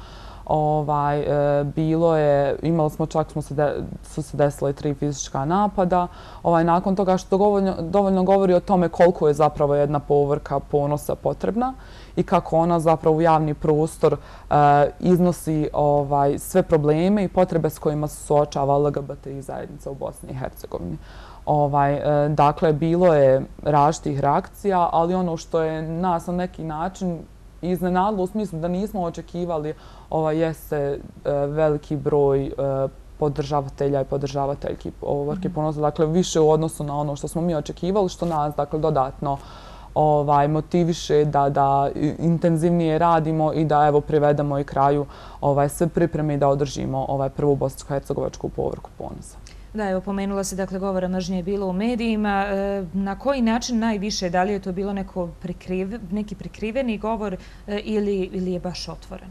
Ovaj, e, bilo je, imali smo čak smo se de, su se desile tri fizička napada. Ovaj, nakon toga što dovoljno, dovoljno govori o tome koliko je zapravo jedna povorka ponosa potrebna i kako ona zapravo u javni prostor e, iznosi ovaj, sve probleme i potrebe s kojima se suočava L G B T I zajednica u Bosni i Hercegovini. Ovaj, e, dakle, bilo je različitih reakcija, ali ono što je nas na neki način iznenadilo u smislu da nismo očekivali ovaj, jeste e, veliki broj e, podržavatelja i podržavateljki povorke ponosa. Dakle, više u odnosu na ono što smo mi očekivali, što nas dakle, dodatno ovaj, motiviše da, da intenzivnije radimo i da evo privedemo i kraju ovaj, sve pripreme i da održimo ovaj, prvu bosansko-hercegovačku povorku ponosa. Da, evo, pomenula se, dakle, govora mržnje je bilo u medijima. E, na koji način najviše? Da li je to bilo neko prikrive, neki prikriveni govor e, ili, ili je baš otvoreno?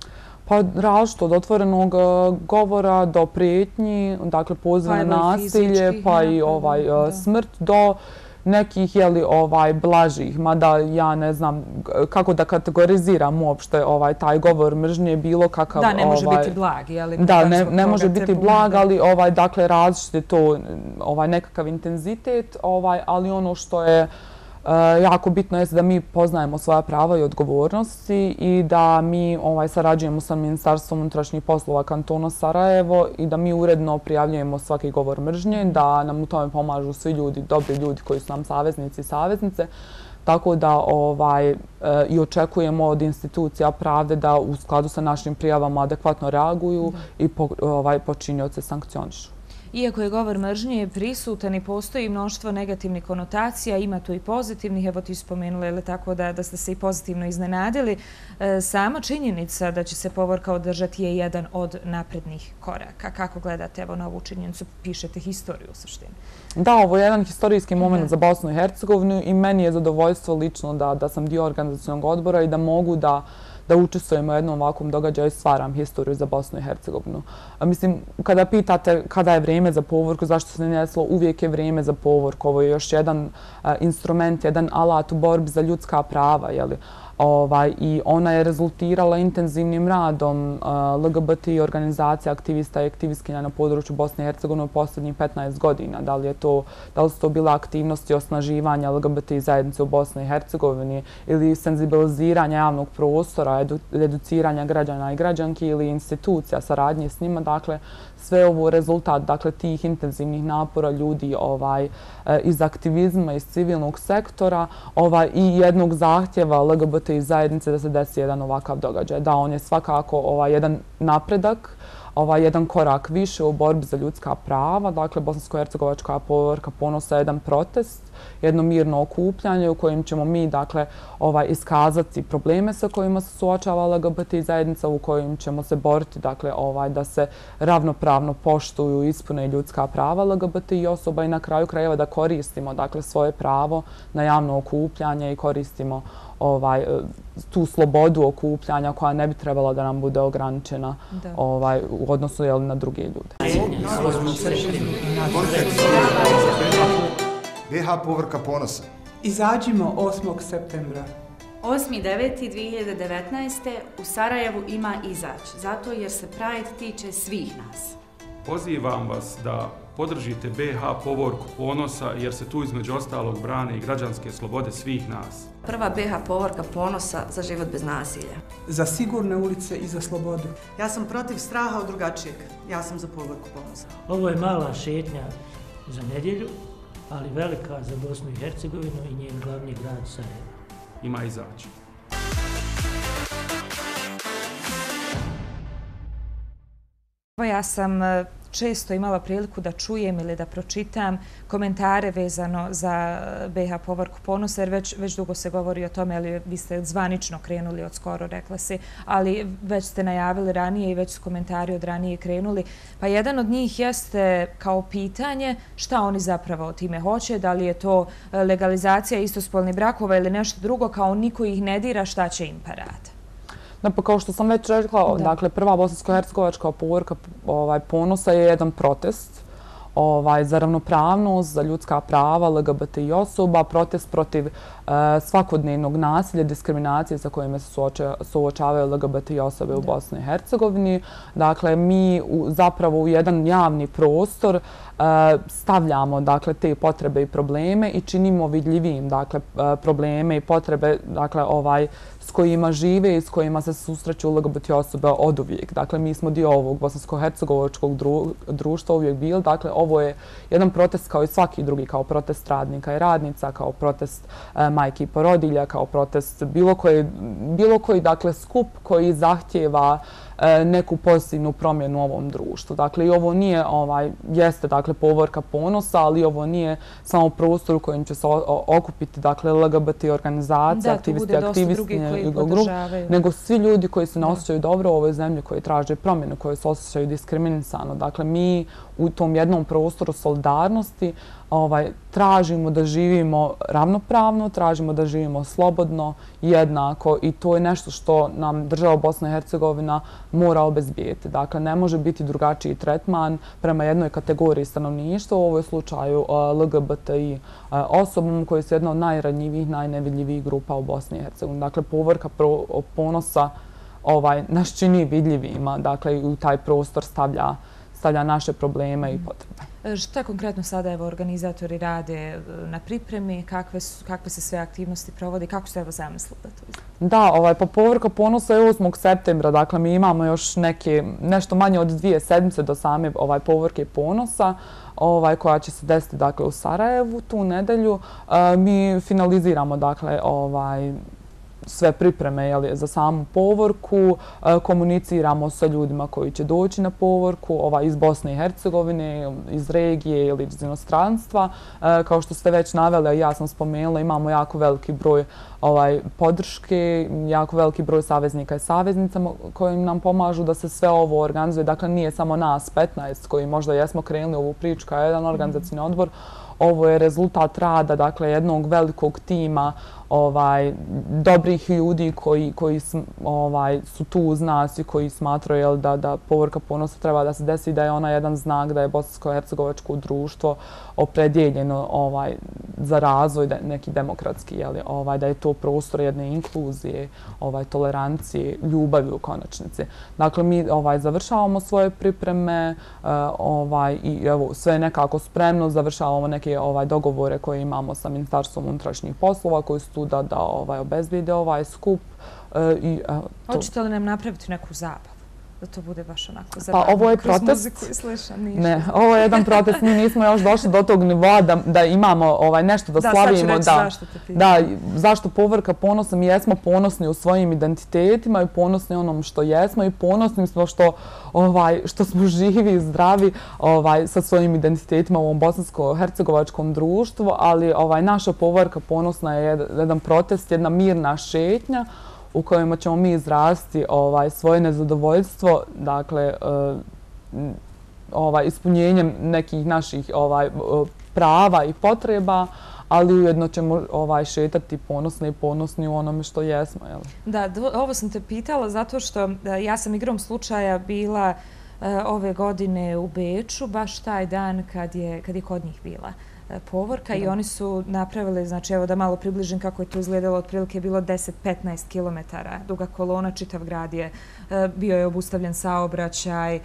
Pa različito, od otvorenog govora do prijetnji, dakle poziva na nasilje, pa i ovaj, da. smrt, do nekih jeli, ovaj, blažih, mada ja ne znam kako da kategoriziram uopšte ovaj, taj govor mržnje bilo kakav... Da, ne može ovaj, biti blag, jeli? Da, ne, ne može biti blag, ali ovaj, dakle, različit je to ovaj, nekakav intenzitet, ovaj, ali ono što je Uh, jako bitno je da mi poznajemo svoja prava i odgovornosti i da mi ovaj, sarađujemo sa Ministarstvom unutrašnjih poslova kantona Sarajevo i da mi uredno prijavljujemo svaki govor mržnje, da nam u tome pomažu svi ljudi, dobri ljudi koji su nam saveznici i saveznice. Tako da ovaj, e, i očekujemo od institucija pravde da u skladu sa našim prijavama adekvatno reaguju da. i po, ovaj, počinioce sankcionišu. Iako je govor mržnje prisutan i postoji mnoštvo negativnih konotacija, ima tu i pozitivnih, evo ti spomenula, je tako da, da ste se i pozitivno iznenadili, e, sama činjenica da će se povorka održati je jedan od naprednih koraka. Kako gledate evo na ovu činjenicu? Pišete historiju u suštini. Da, ovo je jedan historijski moment da. za Bosnu i Hercegovinu i meni je zadovoljstvo lično da, da sam dio organizacionog odbora i da mogu da da učestvujemo u jednom ovakvom događaju i stvaram historiju za Bosnu i Hercegovinu. A, mislim, kada pitate kada je vrijeme za povorku, zašto se ne desilo, uvijek je vrijeme za povorku. Ovo je još jedan a, instrument, jedan alat u borbi za ljudska prava, jeli? Ovaj, i ona je rezultirala intenzivnim radom uh, L G B T organizacija, aktivista i aktivistkinja na području Bosne i Hercegovine u posljednjih petnaest godina. Da li, je to, da li su to bile aktivnosti osnaživanja L G B T zajednice u Bosni i Hercegovini ili senzibiliziranja javnog prostora, edu, educiranja građana i građanki ili institucija, saradnje s njima. Dakle, sve ovo rezultat dakle, tih intenzivnih napora ljudi ovaj, iz aktivizma, iz civilnog sektora ovaj, i jednog zahtjeva L G B T zajednice da se desi jedan ovakav događaj. Da, on je svakako ovaj, jedan napredak, ovaj, jedan korak više u borbi za ljudska prava. Dakle, Bosansko-hercegovačka povorka ponosa je jedan protest, jedno mirno okupljanje u kojem ćemo mi, dakle, ovaj, iskazati probleme sa kojima se suočava L G B T zajednica, u kojim ćemo se boriti, dakle, ovaj, da se ravnopravno poštuju i ispune ljudska prava L G B T osoba i na kraju krajeva da koristimo, dakle, svoje pravo na javno okupljanje i koristimo ovaj, tu slobodu okupljanja koja ne bi trebala da nam bude ograničena ovaj, u odnosu jel, na druge ljude. B H povorka ponosa. Izađimo osmog septembra. osmi deveti dve hiljade devetnaeste. u Sarajevu ima izać, zato jer se Pride tiče svih nas. Pozivam vas da podržite B H povorku ponosa jer se tu između ostalog brane i građanske slobode svih nas. Prva B H povorka ponosa za život bez nasilja. Za sigurne ulice i za slobodu. Ja sam protiv straha od drugačijeg. Ja sam za povorku ponosa. Ovo je mala šetnja za nedjelju, ali velika za Bosnu i Hercegovinu i njen glavni grad Sarajevo. Ima izaći. Ja sam često imala priliku da čujem ili da pročitam komentare vezano za B H povorku ponosa, jer već, već dugo se govori o tome, ali vi ste zvanično krenuli od skoro, rekla se, ali već ste najavili ranije i već su komentari od ranije krenuli. Pa jedan od njih jeste kao pitanje šta oni zapravo time hoće, da li je to legalizacija istospolnih brakova ili nešto drugo, kao niko ih ne dira, šta će im parada. Da, pa kao što sam već rekla, dakle, prva Bosansko-hercegovačka povorka ovaj, ponosa je jedan protest ovaj, za ravnopravnost, za ljudska prava L G B T osoba, protest protiv uh, svakodnevnog nasilja, diskriminacije sa kojima se suoča, suočavaju L G B T osobe u Bosni i Hercegovini. Dakle, mi u, zapravo u jedan javni prostor uh, stavljamo, dakle, te potrebe i probleme i činimo vidljivim, dakle, uh, probleme i potrebe, dakle, ovaj, s kojima žive i s kojima se susreću L G B T osobe od uvijek. Dakle, mi smo dio ovog bosansko-hercegovačkog dru, društva uvijek bili. Dakle, ovo je jedan protest kao i svaki drugi, kao protest radnika i radnica, kao protest e, majki i porodilja, kao protest bilo koji, bilo koji dakle, skup koji zahtjeva e, neku pozitivnu promjenu u ovom društvu. Dakle, i ovo nije, ovaj, jeste dakle, povorka ponosa, ali ovo nije samo prostor u kojem će se o, okupiti dakle, L G B T organizacije, da, aktivisti, aktivisti, nego svi ljudi koji se ne osjećaju dobro u ovoj zemlji, koji traže promjenu, koji se osjećaju diskriminisano. Dakle, mi u tom jednom prostoru solidarnosti ovaj, tražimo da živimo ravnopravno, tražimo da živimo slobodno, jednako i to je nešto što nam država Bosna i Hercegovina mora obezbijeti. Dakle, ne može biti drugačiji tretman prema jednoj kategoriji stanovništva, u ovoj slučaju L G B T I osobom koji su jedna od najranjivijih, najnevidljivijih grupa u Bosni i Hercegovini. Dakle, povorka ponosa ovaj, nas čini vidljivima, dakle, i u taj prostor stavlja stavlja naše probleme i potrebe. Šta konkretno sada evo, organizatori rade na pripremi, kakve, su, kakve se sve aktivnosti provode, kako ste evo zamislili da to izgleda? Da, ovaj, pa povorka ponosa je osmog septembra, dakle mi imamo još neke, nešto manje od dvije sedmice do same ovaj, povorke ponosa, ovaj, koja će se desiti dakle, u Sarajevu tu nedelju. E, mi finaliziramo dakle, ovaj, sve pripreme jeli, za samu povorku, e, komuniciramo sa ljudima koji će doći na povorku ovaj, iz Bosne i Hercegovine, iz regije ili iz inostranstva. E, kao što ste već naveli, a ja sam spomenula, imamo jako veliki broj ovaj, podrške, jako veliki broj saveznika i saveznica koji nam pomažu da se sve ovo organizuje. Dakle, nije samo nas petnaest koji možda jesmo krenuli ovu priču kao jedan organizacijni odbor. Ovo je rezultat rada dakle, jednog velikog tima ovaj, dobrih ljudi koji, koji ovaj, su tu uz nas i koji smatraju jel, da, da povorka ponosa treba da se desi, da je ona jedan znak da je bosansko-hercegovačko društvo opredjeljeno ovaj, za razvoj da, neki demokratski, jel, ovaj, da je to prostor jedne inkluzije, ovaj, tolerancije, ljubavi u konačnici. Dakle, mi ovaj, završavamo svoje pripreme uh, ovaj, i evo, sve nekako spremno, završavamo neke ovaj, dogovore koje imamo sa Ministarstvom unutrašnjih poslova koji su tu da, da ovaj, obezbijede ovaj skup. Uh, i, uh, Hoćete li nam napraviti neku zabavu? da to bude baš onako zabavno. Pa ovo je protest. Muziku i slično, ne, ovo je jedan protest, mi nismo još došli do tog nivoa da, da imamo ovaj, nešto da, da slavimo. Da, sad ću reći zašto te pitam. Da, zašto Povorka ponosa, mi jesmo ponosni u svojim identitetima i ponosni onom što jesmo i ponosni smo što, ovaj, što smo živi i zdravi ovaj, sa svojim identitetima u ovom bosansko-hercegovačkom društvu, ali ovaj, naša Povorka ponosna je jedan protest, jedna mirna šetnja u kojima ćemo mi izrasti ovaj, svoje nezadovoljstvo, dakle, uh, ovaj, ispunjenjem nekih naših ovaj, prava i potreba, ali ujedno ćemo ovaj, šetati ponosni i ponosni u onome što jesmo. Jel? Da, ovo sam te pitala zato što ja sam igrom slučaja bila uh, ove godine u Beču, baš taj dan kad je, kad je kod njih bila Povorka i oni su napravili, znači evo da malo približim kako je to izgledalo, otprilike je bilo deset do petnaest kilometara duga kolona, čitav grad je, bio je obustavljen saobraćaj,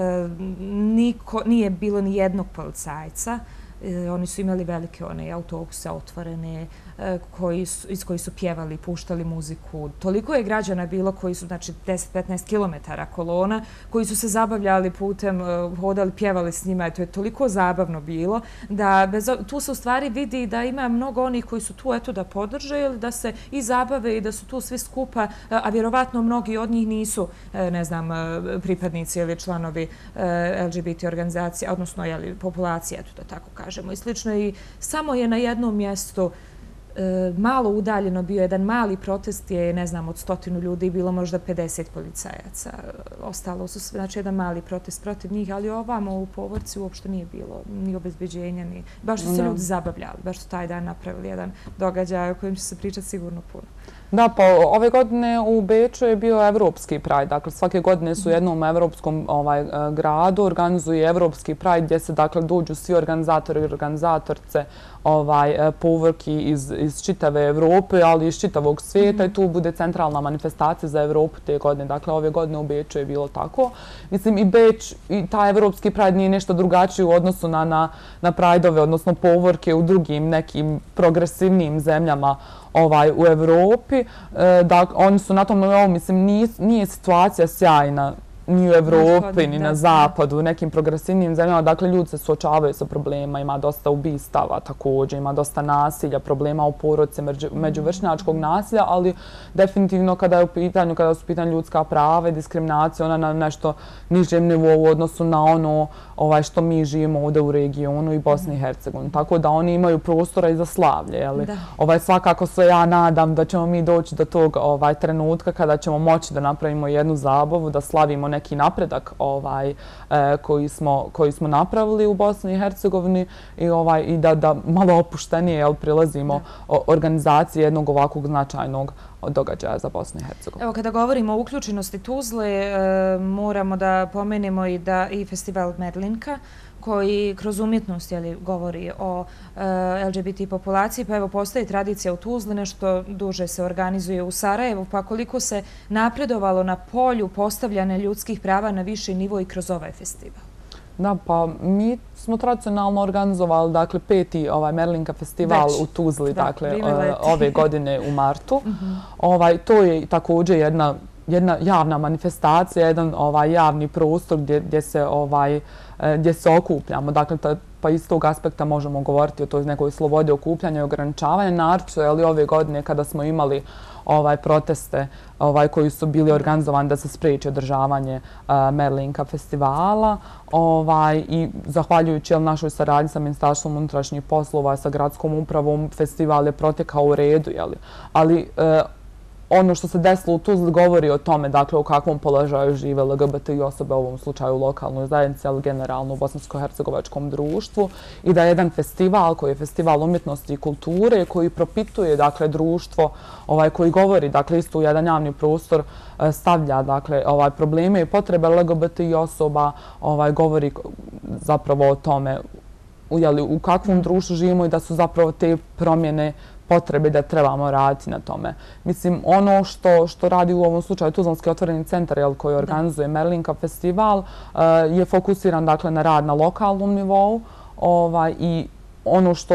niko, nije bilo ni jednog policajca. Oni su imali velike one autobuse otvorene koji su, iz koji su pjevali, puštali muziku. Toliko je građana bilo koji su, znači, deset do petnaest kilometara kolona, koji su se zabavljali putem, hodali, pjevali s njima. To je toliko zabavno bilo da bez, tu se u stvari vidi da ima mnogo onih koji su tu eto da podrže ili da se i zabave i da su tu svi skupa, a vjerovatno mnogi od njih nisu, ne znam, pripadnici ili članovi L G B T organizacije, odnosno jeli, populacije, eto da tako kažemo i slično. I samo je na jednom mjestu malo udaljeno bio jedan mali protest je, ne znam, od stotinu ljudi bilo možda pedeset policajaca. Ostalo su, znači, jedan mali protest protiv njih, ali ovamo u Povorci uopšte nije bilo ni obezbeđenja, ni... Baš su se ljudi zabavljali, baš su taj dan napravili jedan događaj o kojem će se pričati sigurno puno. Da, pa ove godine u Beču je bio Evropski Pride. Dakle, svake godine su u jednom evropskom ovaj, gradu organizuje Evropski Pride gdje se, dakle, dođu svi organizatori i organizatorce ovaj, Povorki iz, iz čitave Evrope, ali iz čitavog svijeta, mm-hmm. i tu bude centralna manifestacija za Evropu te godine. Dakle, ove godine u Beču je bilo tako. Mislim, i Beč, i taj Evropski Pride nije nešto drugačiji u odnosu na, na, na Pride-ove, odnosno Povorke u drugim nekim progresivnim zemljama ovaj, u Evropi. E, da, oni su na tom nivou, mislim, nije, nije situacija sjajna ni u Evropi, ni na zapadu, u nekim progresivnim zemljama. Dakle, ljudi se suočavaju sa problema, ima dosta ubistava također, ima dosta nasilja, problema u porodici, međuvršnjačkog nasilja, ali definitivno kada je u pitanju, kada su u pitanju ljudska prava i diskriminacija, ona na nešto nižem nivou u odnosu na ono ovaj, što mi živimo ovdje u regionu i Bosni i Hercegovini. Tako da oni imaju prostora i za slavlje. Jeli? Ovaj, svakako se ja nadam da ćemo mi doći do tog ovaj, trenutka kada ćemo moći da napravimo jednu zabavu, da slavimo neki napredak ovaj, e, koji, smo, koji smo napravili u Bosni i Hercegovini i, ovaj, i da, da malo opuštenije jel, prilazimo o, organizaciji jednog ovakvog značajnog događaja za Bosnu i Hercegovinu. Evo, kada govorimo o uključenosti Tuzle, e, moramo da pomenemo i da i festival Merlinka, koji kroz umjetnost jeli, govori o e, L G B T populaciji, pa evo postoji tradicija u Tuzli, nešto duže se organizuje u Sarajevu, pa koliko se napredovalo na polju postavljanja ljudskih prava na viši nivo i kroz ovaj festival? Da, pa mi smo tradicionalno organizovali, dakle, peti ovaj, Merlinka festival Već. u Tuzli, da, dakle, ove godine u martu. uh-huh. ovaj, to je također jedna, jedna javna manifestacija, jedan ovaj, javni prostor gdje, gdje se ovaj, gdje se okupljamo. Dakle, ta, pa iz tog aspekta možemo govoriti o toj nekoj slobodi okupljanja i ograničavanja. Naročito, ali ove godine kada smo imali ovaj proteste ovaj koji su bili organizovani da se spriječi održavanje uh, Merlinka festivala, ovaj i zahvaljujući našoj saradnji sa Ministarstvom unutrašnjih poslova, sa gradskom upravom, festival je protekao u redu, jeli. Ali uh, ono što se desilo u Tuzli govori o tome, dakle, u kakvom položaju žive L G B T I osobe, u ovom slučaju u lokalnoj zajednici, ali generalno u bosansko-hercegovačkom društvu, i da je jedan festival koji je festival umjetnosti i kulture, koji propituje, dakle, društvo, ovaj, koji govori, dakle, isto u jedan javni prostor stavlja, dakle, ovaj, probleme i potrebe L G B T I osoba, ovaj, govori zapravo o tome u, jeli, u kakvom društvu živimo i da su zapravo te promjene potrebe da trebamo raditi na tome. Mislim, ono što, što radi u ovom slučaju Tuzlanski otvoreni centar, jel, koji organizuje Merlinka festival, uh, je fokusiran, dakle, na rad na lokalnom nivou, ovaj, i ono što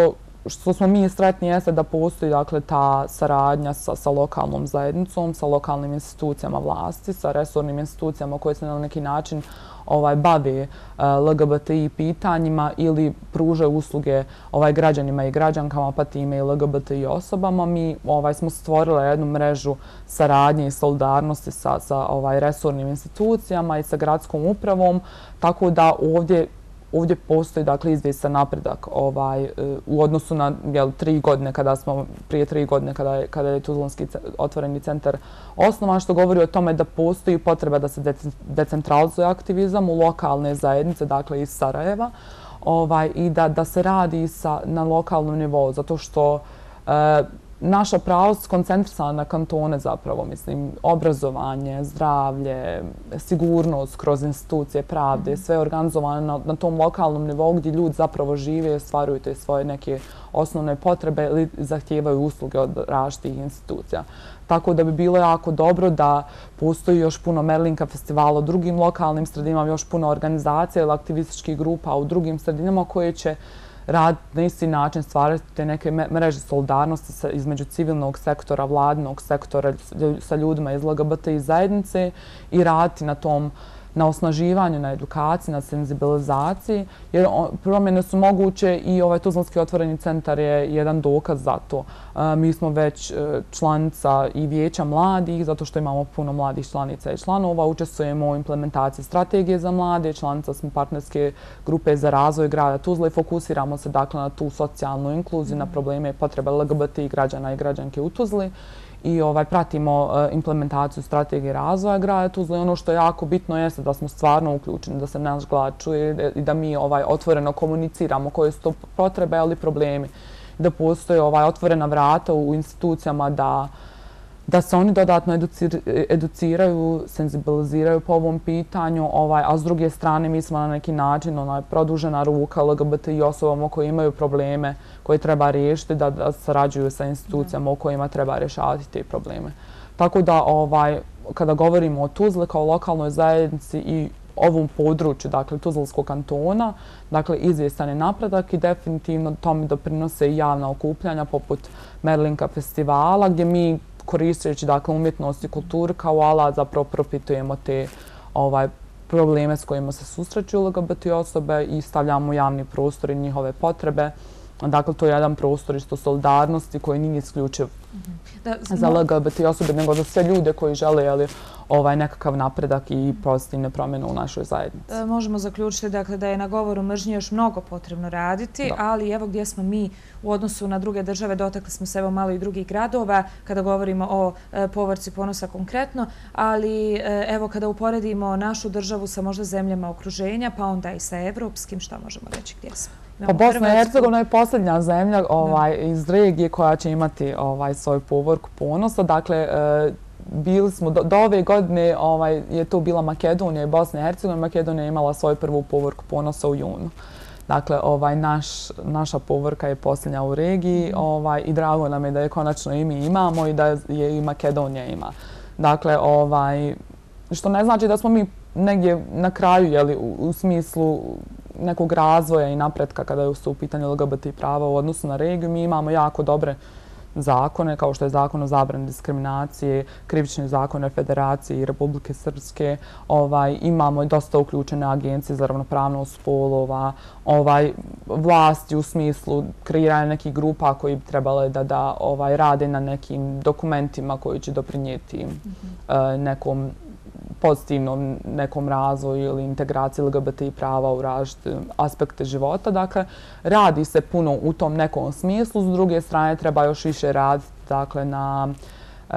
što smo mi sretni jeste da postoji dakle ta saradnja sa, sa lokalnom zajednicom, sa lokalnim institucijama vlasti, sa resornim institucijama koje se na neki način ovaj, bave uh, L G B T I pitanjima ili pružaju usluge ovaj, građanima i građankama, pa time i L G B T I osobama. Mi ovaj, smo stvorili jednu mrežu saradnje i solidarnosti sa, sa ovaj, resornim institucijama i sa gradskom upravom, tako da ovdje Ovdje postoji dakle izvjestan napredak ovaj, u odnosu na jel, tri godine kada smo, prije tri godine kada je, kada je Tuzlanski otvoreni centar osnovan, što govori o tome da postoji potreba da se decentralizuje aktivizam u lokalne zajednice, dakle iz Sarajeva, ovaj, i da, da se radi sa, na lokalnom nivou, zato što e, naša prava su koncentrisana na kantone zapravo, mislim, obrazovanje, zdravlje, sigurnost kroz institucije pravde, sve je organizovano na, na tom lokalnom nivou gdje ljudi zapravo žive i ostvaruju te svoje neke osnovne potrebe ili zahtijevaju usluge od različitih institucija. Tako da bi bilo jako dobro da postoji još puno Merlinka festivala u drugim lokalnim sredinama, još puno organizacija ili aktivističkih grupa u drugim sredinama koje će raditi na isti način, stvarati te neke mreže solidarnosti između civilnog sektora, vladinog sektora sa ljudima iz L G B T I zajednice i raditi na tom, na osnaživanju, na edukaciji, na senzibilizaciji, jer promjene su moguće i ovaj Tuzlanski otvoreni centar je jedan dokaz za to. Mi smo već članica i vijeća mladih, zato što imamo puno mladih članica i članova, učestvujemo u implementaciji strategije za mlade, članica smo partnerske grupe za razvoj grada Tuzla i fokusiramo se dakle na tu socijalnu inkluziju, na probleme i potrebe L G B T I građana i građanke u Tuzli. I ovaj, pratimo uh, implementaciju strategije razvoja grada Tuzle. Ono što je jako bitno jeste da smo stvarno uključeni, da se naš glas čuje i da mi ovaj, otvoreno komuniciramo koje su to potrebe, ali problemi. Da postoje ovaj, otvorena vrata u institucijama da, da se oni dodatno educir, educiraju, senzibiliziraju po ovom pitanju, ovaj, a s druge strane mi smo na neki način onaj, produžena ruka L G B T I osobama koji imaju probleme koje treba riješiti, da, da sarađuju sa institucijama u kojima treba rješavati te probleme. Tako da ovaj, kada govorimo o Tuzli kao lokalnoj zajednici i ovom području, dakle Tuzlanskog kantona, dakle izvjestan je napredak i definitivno tome doprinose i javna okupljanja poput Merlinka festivala gdje mi koristeći dakle, umjetnost i kulturu kao alat zapravo propitujemo te ovaj, probleme s kojima se susreću L G B T osobe i stavljamo u javni prostor i njihove potrebe. Dakle, to je jedan prostor isto solidarnosti koji nije isključiv da, za L G B T osobe, nego za sve ljude koji žele jeli, ovaj, nekakav napredak i pozitivne promjene u našoj zajednici. E, možemo zaključiti dakle, da je na govoru mržnje još mnogo potrebno raditi, da. Ali evo gdje smo mi u odnosu na druge države, dotakli smo se evo malo i drugih gradova kada govorimo o e, Povorci Ponosa konkretno, ali e, evo kada uporedimo našu državu sa možda zemljama okruženja, pa onda i sa evropskim, šta možemo reći gdje smo? Pa Bosna i Hercegovina je posljednja zemlja ovaj, iz regije koja će imati ovaj, svoju povorku ponosa. Dakle, e, bili smo do, do ove godine ovaj, je to bila Makedonija i Bosna i Hercegovina. Makedonija je imala svoju prvu povorku ponosa u junu. Dakle, ovaj, naš, naša povorka je posljednja u regiji ovaj, i drago nam je da je konačno i mi imamo i da je i Makedonija ima. Dakle, ovaj, što ne znači da smo mi negdje na kraju jeli, u, u smislu nekog razvoja i napretka kada su u pitanju L G B T prava u odnosu na regiju. Mi imamo jako dobre zakone, kao što je zakon o zabrani diskriminacije, krivični zakon Federacije i Republike Srpske. Ovaj, imamo dosta uključene agencije za ravnopravnost spolova, ovaj, vlasti u smislu kreiranja nekih grupa koji bi trebale da, da ovaj, rade na nekim dokumentima koji će doprinijeti mm-hmm. uh, nekom pozitivnom nekom razvoju ili integraciji L G B T prava u različite aspekte života. Dakle, radi se puno u tom nekom smislu. S druge strane, treba još više raditi dakle, na, e,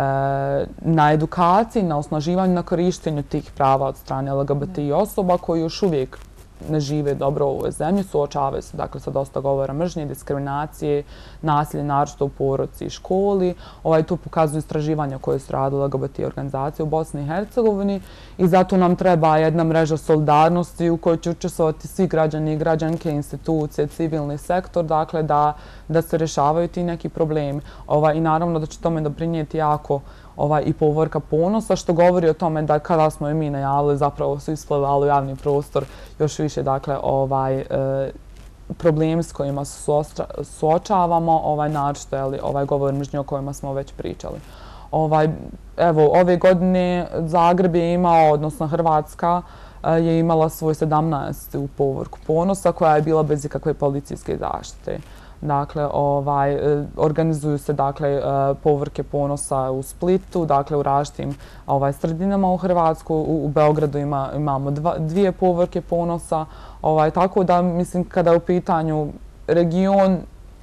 na edukaciji, na osnaživanju, na korištenju tih prava od strane L G B T osoba koji još uvijek ne žive dobro u ovoj zemlji, suočavaju se dakle, sa dosta govora mržnje, diskriminacije, nasilje, naročito u porodici i školi. Ovaj, tu pokazuju istraživanja koje su radile L G B T organizacije u Bosni i Hercegovini i zato nam treba jedna mreža solidarnosti u kojoj će učestvovati svi građani i građanke, institucije, civilni sektor, dakle da, da se rješavaju ti neki problemi. Ovaj, I naravno da će tome doprinijeti jako Ovaj, i povorka ponosa, što govori o tome da kada smo je mi najavili, zapravo su isplivali u javni prostor još više dakle, ovaj, e, problemi s kojima se suočavamo, ovaj, naročito je li, ovaj govor mržnje o kojima smo već pričali. Ovaj, evo, ove godine Zagreb je imao, odnosno Hrvatska, je imala svoj sedamnaesti povorku ponosa koja je bila bez ikakve policijske zaštite. Dakle, ovaj, organizuju se dakle, povorke ponosa u Splitu, dakle u različitim ovaj, sredinama u Hrvatsku. U, u Beogradu ima, imamo dva, dvije povorke ponosa. Ovaj, tako da, mislim, kada je u pitanju region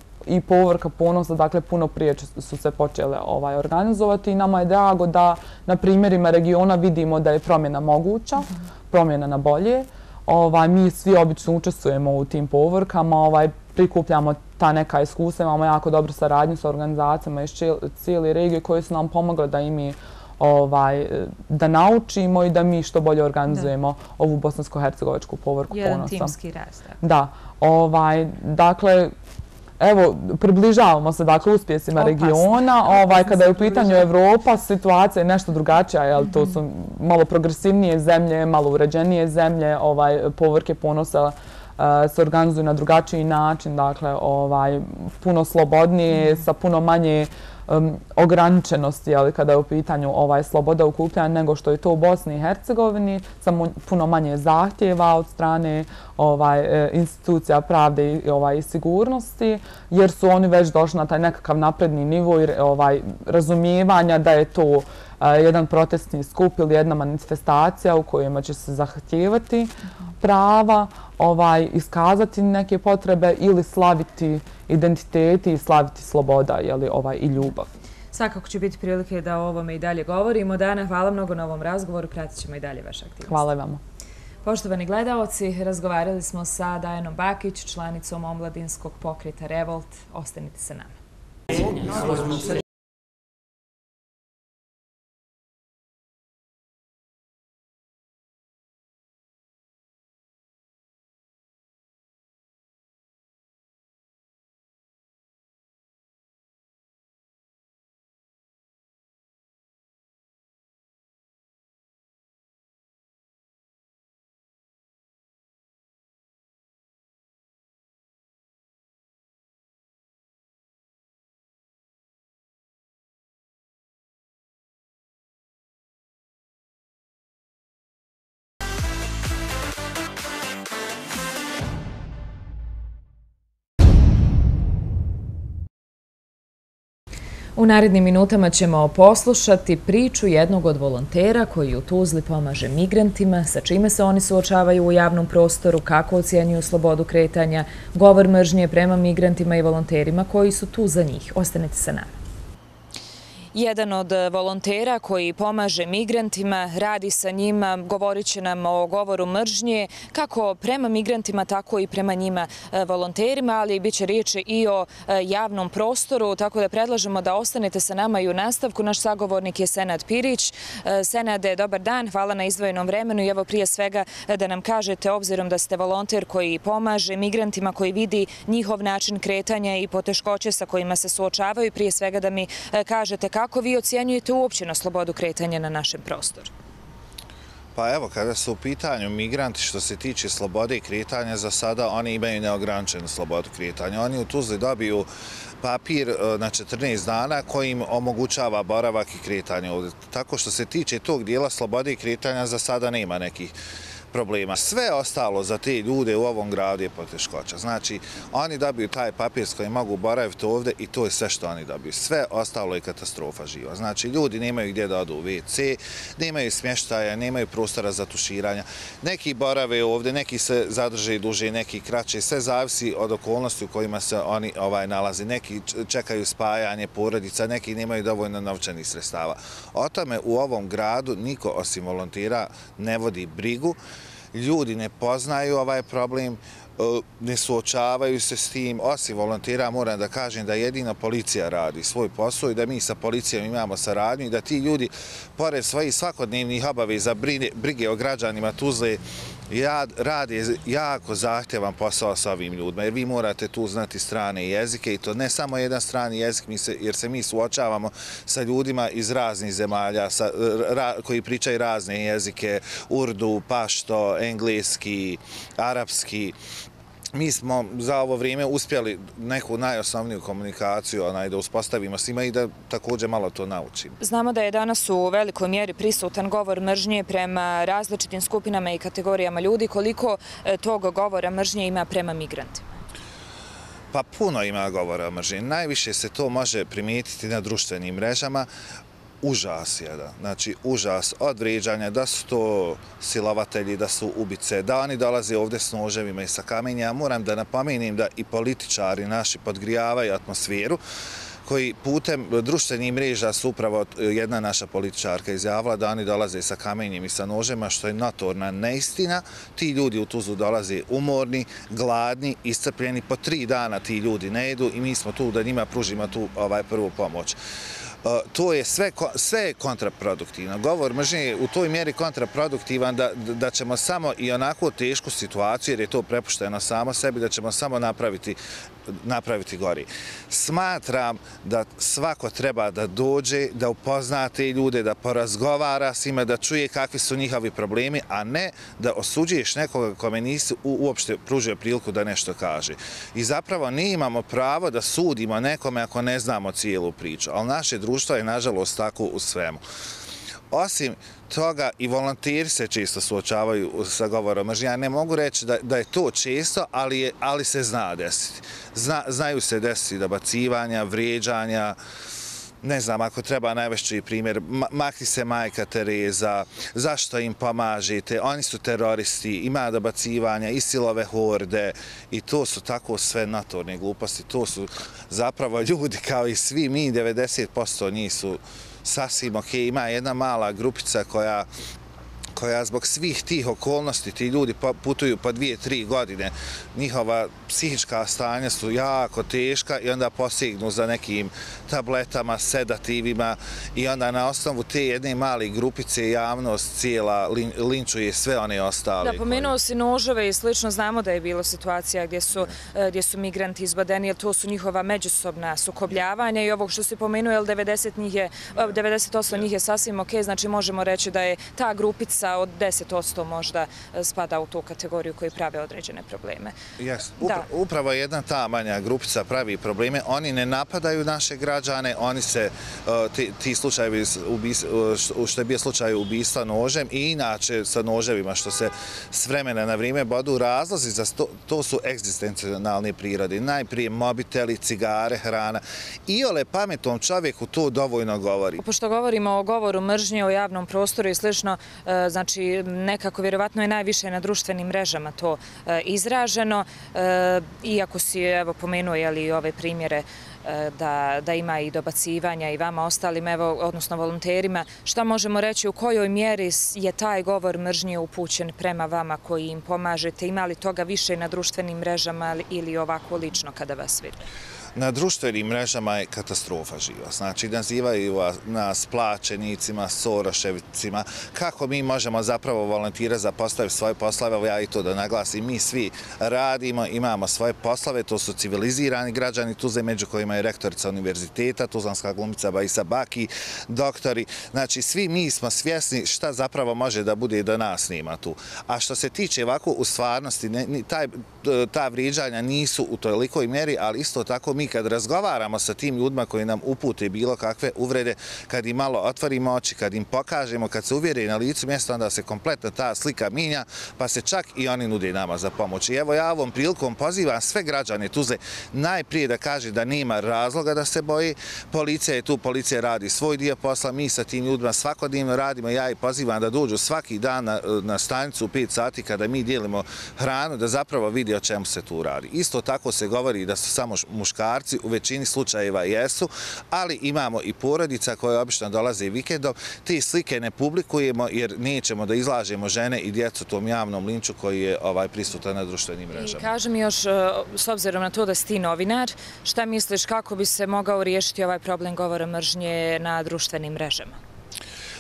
i povorka ponosa, dakle, puno prije su se počele ovaj, organizovati i nama je drago da na primjerima regiona vidimo da je promjena moguća, promjena na bolje. Ovaj, mi svi obično učestvujemo u tim povorkama, ovaj, prikupljamo ta neka iskustva, imamo jako dobru saradnju sa organizacijama iz cijele regije koje su nam pomogle da i mi ovaj, da naučimo i da mi što bolje organizujemo da. ovu bosansko-hercegovačku povorku ponosa. Jedan timski rast. Da. Ovaj, dakle, evo, približavamo se dakle uspjesima Opasno. regiona. Ovaj, kada je u pitanju Evropa, situacija je nešto drugačija, jel? To su malo progresivnije zemlje, malo uređenije zemlje, ovaj, povorke ponosa se organizuju na drugačiji način, dakle, ovaj, puno slobodnije, sa puno manje um, ograničenosti, ali kada je u pitanju ovaj, sloboda okupljanja nego što je to u Bosni i Hercegovini, samo puno manje zahtjeva od strane ovaj, institucija pravde i, ovaj, i sigurnosti, jer su oni već došli na taj nekakav napredni nivo i ovaj, razumijevanja da je to jedan protestni skup ili jedna manifestacija u kojima će se zahtijevati prava, ovaj, iskazati neke potrebe ili slaviti identiteti i slaviti sloboda, jeli, ovaj, i ljubav. Svakako će biti prilike da o ovome i dalje govorimo. Dana, hvala mnogo na ovom razgovoru, pratit ćemo i dalje vaše aktivnosti. Hvala vam. Poštovani gledaoci, razgovarali smo sa Dajanom Bakić, članicom omladinskog pokreta Revolt. Ostanite sa nama. U narednim minutama ćemo poslušati priču jednog od volontera koji u Tuzli pomaže migrantima, sa čime se oni suočavaju u javnom prostoru, kako ocjenjuju slobodu kretanja, govor mržnje prema migrantima i volonterima koji su tu za njih. Ostanite sa nama. Jedan od volontera koji pomaže migrantima, radi sa njima, govorit će nam o govoru mržnje, kako prema migrantima, tako i prema njima volonterima, ali bit će riječi i o javnom prostoru, tako da predlažemo da ostanete sa nama i u nastavku. Naš sagovornik je Senad Pirić. Senade, dobar dan, hvala na izdvojenom vremenu i evo prije svega da nam kažete, obzirom da ste volonter koji pomaže migrantima, koji vidi njihov način kretanja i poteškoće sa kojima se suočavaju, prije svega da mi kažete kako Kako vi ocjenjujete uopće na slobodu kretanja na našem prostoru? Pa evo, kada su u pitanju migranti, što se tiče slobode kretanja, za sada oni imaju neograničenu slobodu kretanja. Oni u Tuzli dobiju papir na četrnaest dana koji im omogućava boravak i kretanje ovdje. Tako što se tiče tog dijela slobode kretanja, za sada nema nekih problema. Sve ostalo za te ljude u ovom gradu je poteškoća. Znači, oni dobiju taj papir s kojim mogu boraviti ovdje i to je sve što oni dobiju. Sve ostalo je katastrofa živa. Znači, ljudi nemaju gdje da odu u ve ce, nemaju smještaja, nemaju prostora za tuširanja. Neki borave ovdje, neki se zadrže duže, neki kraće. Sve zavisi od okolnosti u kojima se oni ovaj, nalazi. Neki čekaju spajanje porodica, neki nemaju dovoljno novčanih sredstava. O tome u ovom gradu niko osim volontira ne vodi brigu. Ljudi ne poznaju ovaj problem, ne suočavaju se s tim. Osim volontira moram da kažem da jedina policija radi svoj posao i da mi sa policijom imamo saradnju i da ti ljudi, pored svojih svakodnevnih obaveza brige o građanima Tuzle, radi jako zahtjevan posao sa ovim ljudima, jer vi morate tu znati strane jezike i to ne samo jedan strani jezik, jer se mi suočavamo sa ljudima iz raznih zemalja koji pričaju razne jezike, urdu, pašto, engleski, arapski. mi smo za ovo vrijeme uspjeli neku najosnovniju komunikaciju onaj, da uspostavimo svima i da također malo to naučimo. Znamo da je danas u velikoj mjeri prisutan govor mržnje prema različitim skupinama i kategorijama ljudi. Koliko tog govora mržnje ima prema migrantima? Pa puno ima govora mržnje. Najviše se to može primijetiti na društvenim mrežama. Užas jedan, znači užas od vrijeđanja, da su to silovatelji, da su ubice, da oni dolaze ovdje s noževima i sa kamenja. Moram da napomenem da i političari naši podgrijavaju atmosferu, koji putem društvenih mreža su upravo jedna naša političarka izjavila da oni dolaze sa kamenjem i sa nožema, što je notorna neistina. Ti ljudi u Tuzlu dolaze umorni, gladni, iscrpljeni, po tri dana ti ljudi ne jedu i mi smo tu da njima pružimo tu ovaj, prvu pomoć. To je sve, sve je kontraproduktivno. Govor mržnje je u toj mjeri kontraproduktivan da, da ćemo samo i onako tešku situaciju, jer je to prepušteno samo sebi, da ćemo samo napraviti, napraviti gori. Smatram da svako treba da dođe, da upozna te ljude, da porazgovara s njima, da čuje kakvi su njihovi problemi, a ne da osuđuješ nekoga kome nisi uopšte pružio priliku da nešto kaže. I zapravo ne imamo pravo da sudimo nekome ako ne znamo cijelu priču, ali naše društvo je nažalost tako u svemu. Osim toga i volonteri se često suočavaju sa govorom mržnje. Ja ne mogu reći da, da je to često, ali, je, ali se zna desiti. Zna, znaju se desiti dobacivanja, vrijeđanja, ne znam, ako treba najveći primjer, makni se majka Tereza, zašto im pomažete, oni su teroristi, ima dobacivanja, i silove horde i to su tako sve notorne gluposti. To su zapravo ljudi kao i svi mi, devedeset posto njih su sasvim ok. Ima jedna mala grupica koja koja zbog svih tih okolnosti, ti ljudi putuju po dvije, tri godine, njihova psihička stanja su jako teška i onda posegnu za nekim tabletama, sedativima i onda na osnovu te jedne male grupice javnost cijela linčuje sve one ostale. Da, pomenuo si noževe i slično, znamo da je bilo situacija gdje su, gdje su migranti izbadeni, jer to su njihova međusobna sukobljavanja i ovog što si pomenuo, jer devedeset njih je, devedeset osam njih je sasvim ok, znači možemo reći da je ta grupica od deset posto možda spada u tu kategoriju koji prave određene probleme. Yes. Upra upravo jedna ta manja grupica pravi probleme. Oni ne napadaju naše građane, oni se, ti, ti slučajevi, što je bio slučaj ubistva nožem i inače sa noževima što se s vremena na vrijeme bodu, razlozi za to, to su egzistencionalne prirode. Najprije mobiteli, cigare, hrana. Iole pametnom čovjeku to dovoljno govori. Pošto govorimo o govoru mržnje, o javnom prostoru i slično, znači nekako vjerovatno je najviše na društvenim mrežama to izraženo, iako si evo pomenuo i ove primjere da, da ima i dobacivanja i vama ostalim, evo, odnosno volonterima, šta možemo reći u kojoj mjeri je taj govor mržnje upućen prema vama koji im pomažete, ima li toga više na društvenim mrežama ili ovako lično kada vas vidi? Na društvenim mrežama je katastrofa živa. Znači, nazivaju nas plaćenicima, soroševicima. Kako mi možemo zapravo volontirati za postaviti svoje poslove? Ja i to da naglasim. Mi svi radimo, imamo svoje poslove. To su civilizirani građani Tuzle, među kojima je rektorica univerziteta, tuzlanska glumica Bajisa Baki, doktori. Znači, svi mi smo svjesni šta zapravo može da bude da nas nema tu. A što se tiče ovako u stvarnosti, ne, taj, ta vrijeđanja nisu u tolikoj mjeri, ali isto tako mi kad razgovaramo sa tim ljudima koji nam upute bilo kakve uvrede, kad im malo otvorimo oči, kad im pokažemo, kad se uvjeri na licu mjesta, onda se kompletno ta slika minja, pa se čak i oni nude nama za pomoć. I evo ja ovom prilikom pozivam sve građane Tuzle najprije da kaže da nema razloga da se boji. Policija je tu, policija radi svoj dio posla, mi sa tim ljudima svakodnevno radimo, ja i pozivam da dođu svaki dan na, na stanicu u pet sati kada mi dijelimo hranu, da zapravo vidi o čemu se tu radi. Isto tako se govori da su samo muškarci, u većini slučajeva jesu, ali imamo i porodica koje obično dolaze vikendom. Te slike ne publikujemo jer nećemo da izlažemo žene i djecu tom javnom linču koji je ovaj prisutan na društvenim mrežama. I kaži mi još, s obzirom na to da si ti novinar, šta misliš kako bi se mogao riješiti ovaj problem govora mržnje na društvenim mrežama?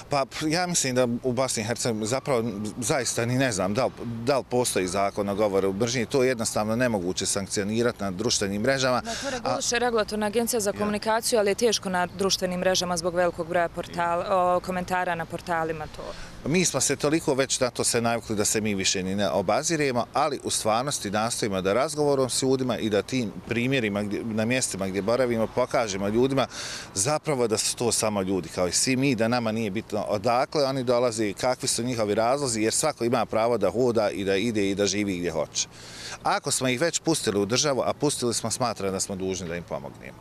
Pa ja mislim da u Bosni i Hercegovini zapravo zaista ni ne znam da li, da li postoji zakon o govoru mržnje. To je jednostavno nemoguće sankcionirati na društvenim mrežama. Da, to reguliše regulatorna agencija za komunikaciju, ali je teško na društvenim mrežama zbog velikog broja portala, komentara na portalima to. Mi smo se toliko već na to se navikli da se mi više ni ne obaziremo, ali u stvarnosti nastojimo da razgovorom s ljudima i da tim primjerima na mjestima gdje boravimo pokažemo ljudima zapravo da su to samo ljudi kao i svi mi, da nama nije bitno odakle oni dolaze, kakvi su njihovi razlozi, jer svako ima pravo da hoda i da ide i da živi gdje hoće. Ako smo ih već pustili u državu, a pustili smo, smatram da smo dužni da im pomognemo.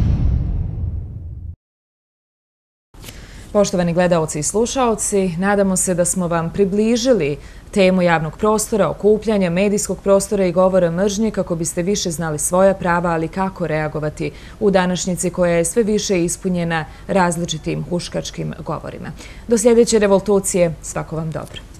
Poštovani gledaoci i slušaoci, nadamo se da smo vam približili temu javnog prostora, okupljanja, medijskog prostora i govora mržnje kako biste više znali svoja prava, ali kako reagovati u današnjici koja je sve više ispunjena različitim huškačkim govorima. Do sljedeće revoltucije, svako vam dobro.